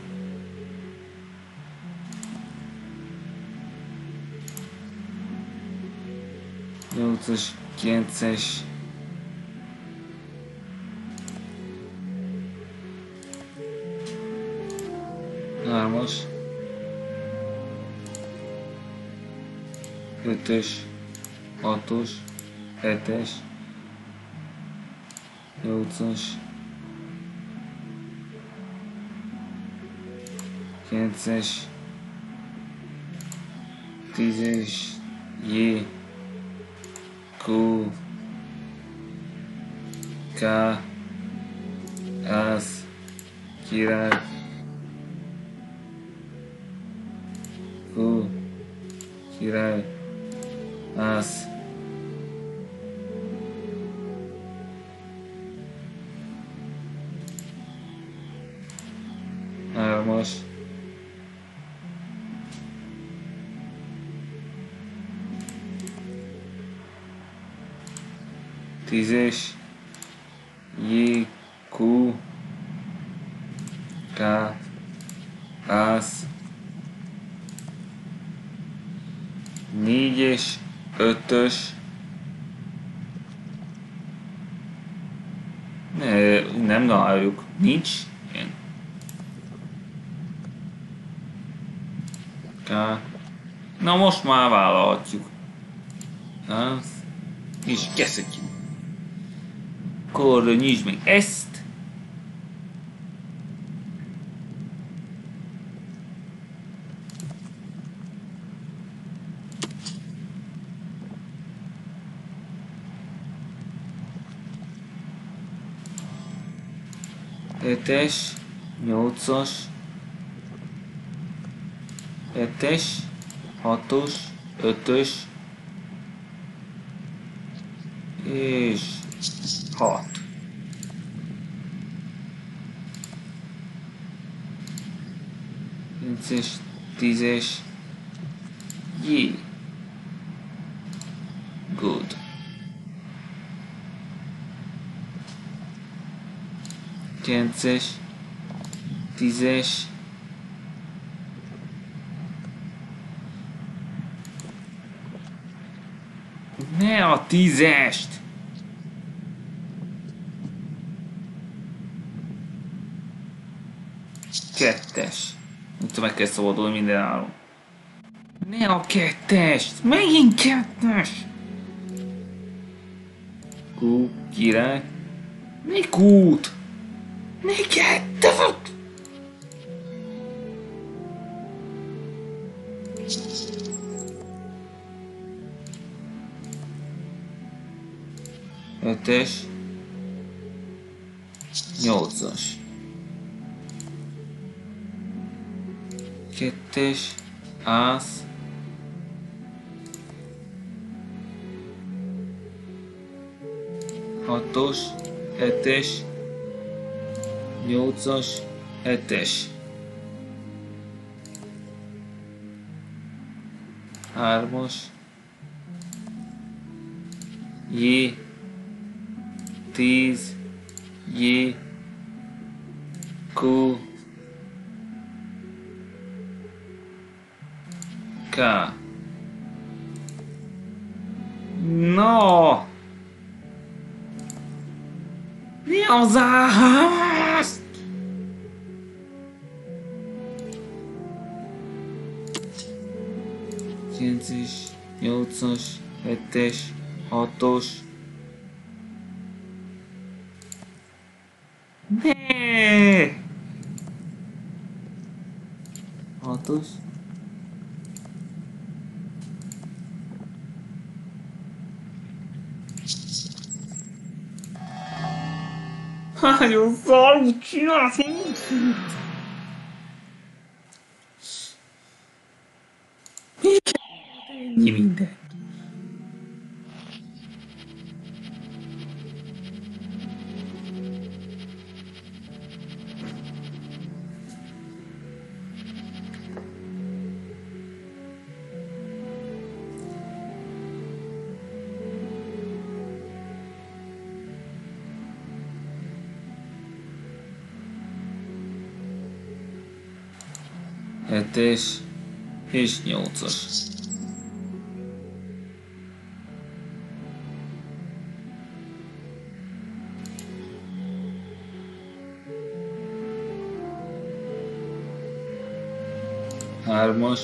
8-as, 9-es. 3-as. 5-ös, 6-os, 7-es, 8-as, 9-es, 10-es, J, Q, K, ász, király, Q, király, ász, hármas, 10-es, J, Q, K, ász, 4-es, 5-ös, nem találjuk, nincs ilyen. K. Na most már vállalhatjuk. Az. És kezdhetjük. Akkor nyisd meg ezt. Hetes, 8-as, 7-es, 6-os, 5-ös, és 6. Nincs 10-es, J. Good. 9-es, 10-es, ne a 10-est! Kettes. Itt meg kell szabadulni minden áron. Ne a 2-est! Megint 2-es! Q, király. Mi Q-t? Mi 2-t? Ötös, 8-as, 2-es, ász, 6-os, 7-es, 8-as, 7-es, 3-as, J, 10, J, Q, K. No! Mi az ász? Kilences, 8-as, 7-es, 6-os. Ne! 6-os. Nagyon szarul csinálsz! Mi kell ennyi minden? 7-es és 8-as. Hármas,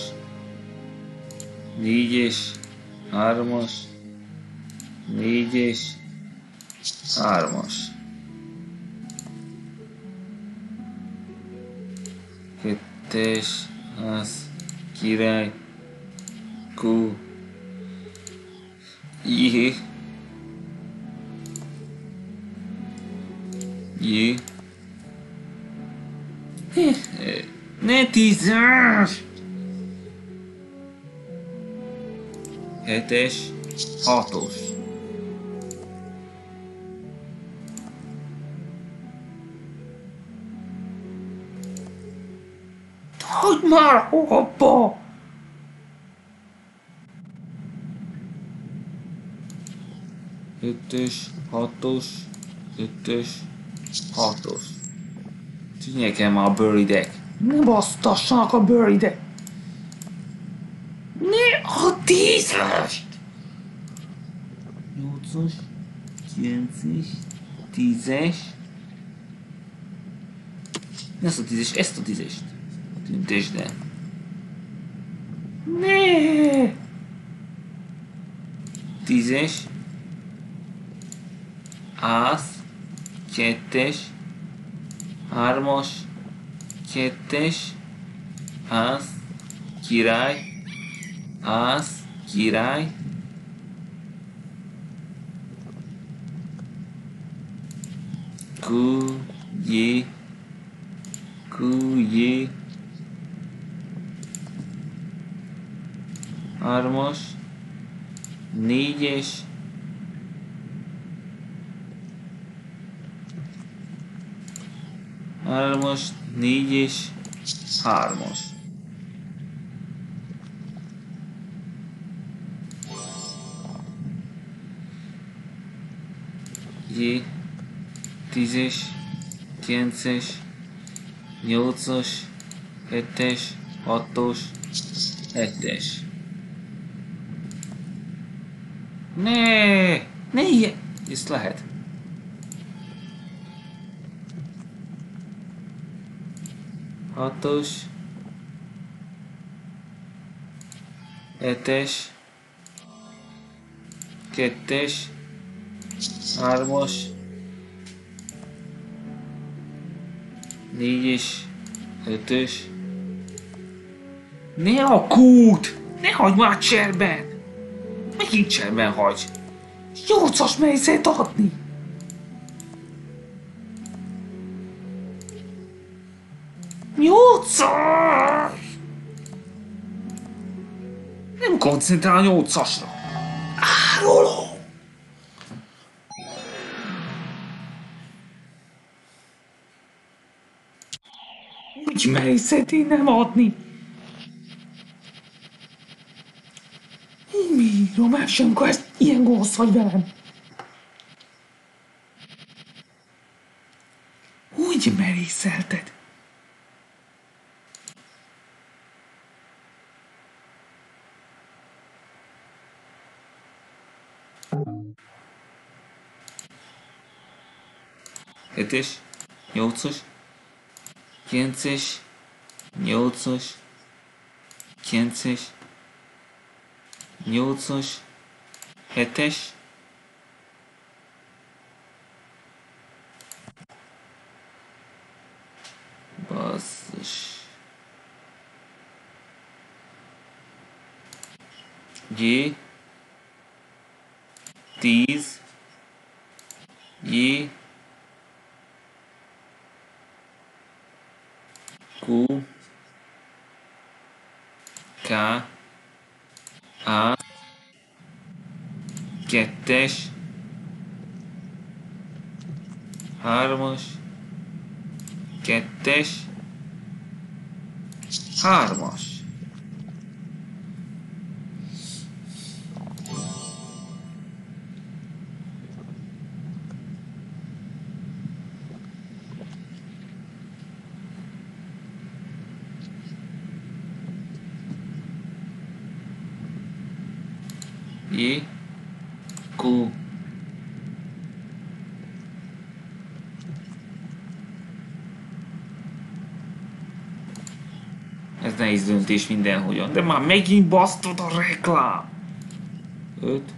4-es, 3-as, 4-es, 3-as. 2-es, az, király, Q, J, J, ne 10-es! 7-es, 6-os. Hagyd már abba! 5-ös, 6-os, 5-ös, 6-os. Tűnjek el már a bőridek. Ne basztassanak a bőride! Ne a 10-est! 8-os, 9-es, 10-es. Mi az a 10-es? Ezt a 10-est. Tüntesd el. Ne! 10-es. Ász. 2-es. 3-as. 2-es. Ász. Király. Ász. Király. Q, J, Q, J, 3-as, 4-es, 3-as, 4-es, 3-as. J, 10-es, 9-es, 8-as, 7-es, 6-os, 7-es. Ne ilyen! Ezt lehet. Hatos, 7-es, 2-es, 3-as, 4-es, 5-ös. Ne a kút! Ne hagyd már cserben! Megint cserben hagy! 8-as mészét adni! Nyolcas! Nem koncentrál a 8-asra. Áruló! Úgy mészét innen adni! Mi írom el, Semka, ezt ilyen gonosz vagy velem! Úgy merészelted! Hetes, 8-as, 9-es, 8-as, 9-es, 8-as, 7-es. Basszus. J, 10, J, Q, K, A, 2-es, 3-as, 2-es, 3-as. J, Q. Ez nehéz döntés mindenhogyan. De már megint basztod a reklám. 5.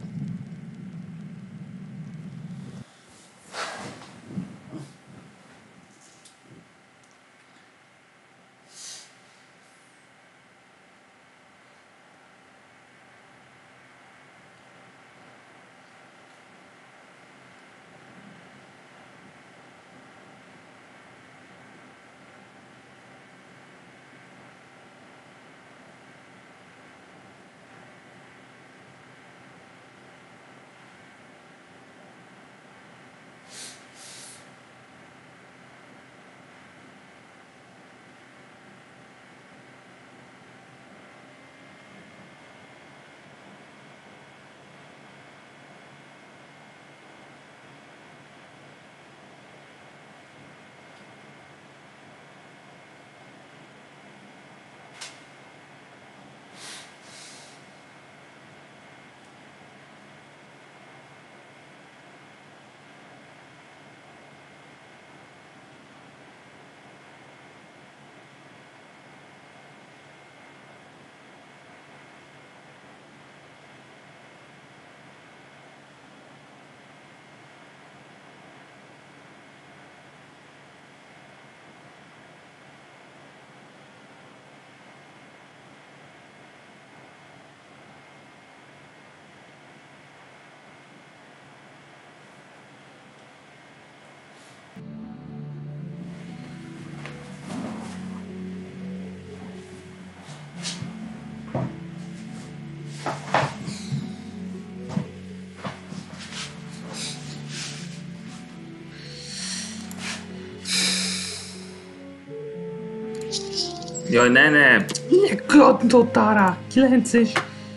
Jaj, ne! Milyen kattintottál rá? 9-es.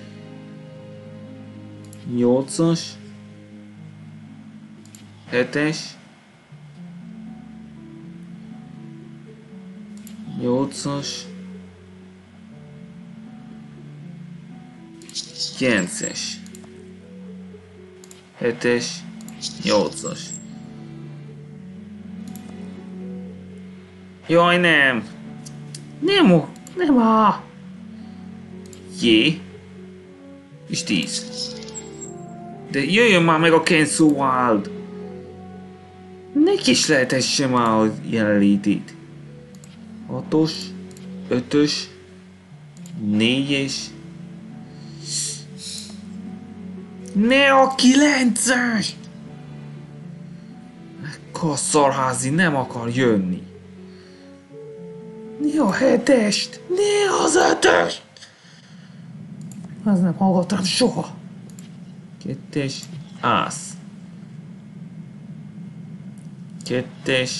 8-as. 7-es. 8-as. 9-es. 7-es. 8-as. Jaj, nem! Nem A. J. És 10. De jöjjön már meg a Kenzo Wild! Neki is lehetesse már a jelenlétét. 6-os, 5-ös, 4-es. Ne a 9-es! Ekkor szarházi nem akar jönni. Ne a 7-est. Ne az 5-est. Az nem hallottam soha. 2-es, ász. 2-es,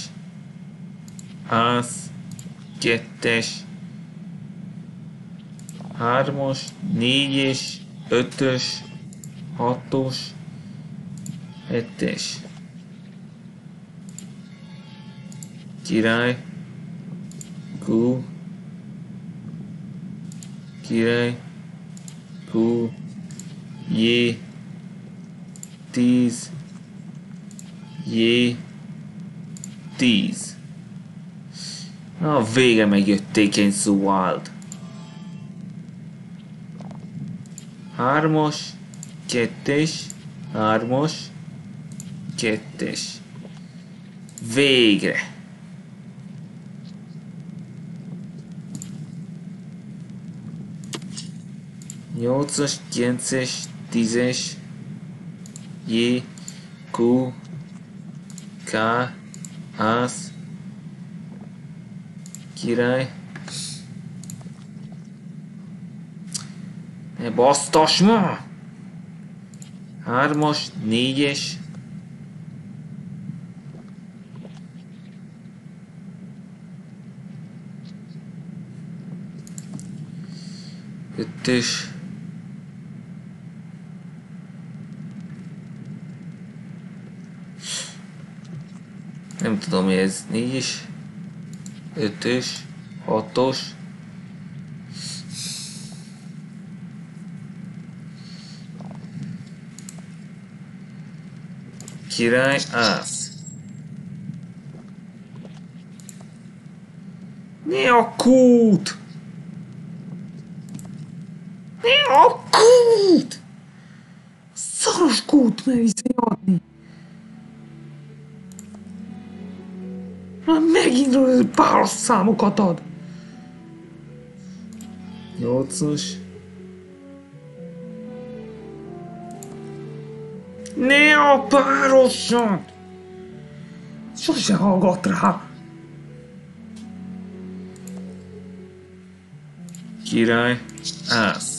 ász, 2-es, 3-as, 4-es, 5-ös, 6-os, 7-es. Király, Q, király, Q, J, 10, J, 10. Na, végre megjötték Kenzo Wild. 3-as, 2-es, 3-as, 2-es. Végre. 8-as, 9-es, 10-es, J, Q, K, ász, király. Ne basztas ma! 3-as, 4-es, 5-ös, nem tudom mi ez, 4-es, 5-ös, 6-os, Király, ász. Mi a kút? Mi a kút? Szaros kút mersz adni. Már megint páros számokat ad. 8-as. Ne a párosat! Sose hallgat rá. Király, ász.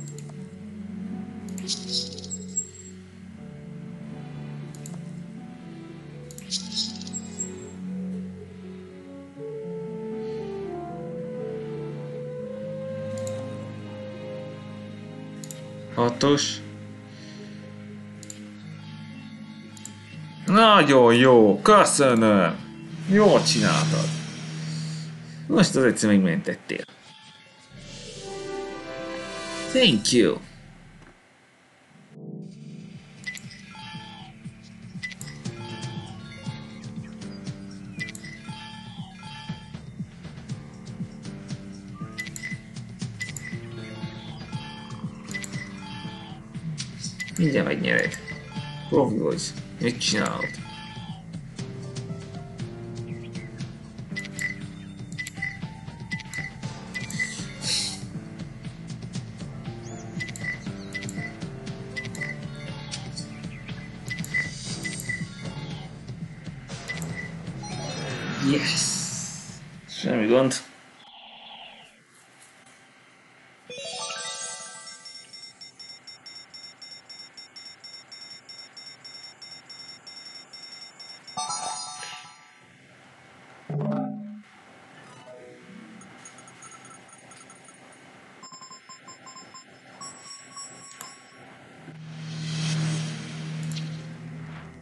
Hatos. Nagyon jó, köszönöm. Jól csináltad. Most az egyszer megmentettél. Thank you. Mindjárt megnyered. Profi vagy. Mit csinálod? Yes! Semmi gond.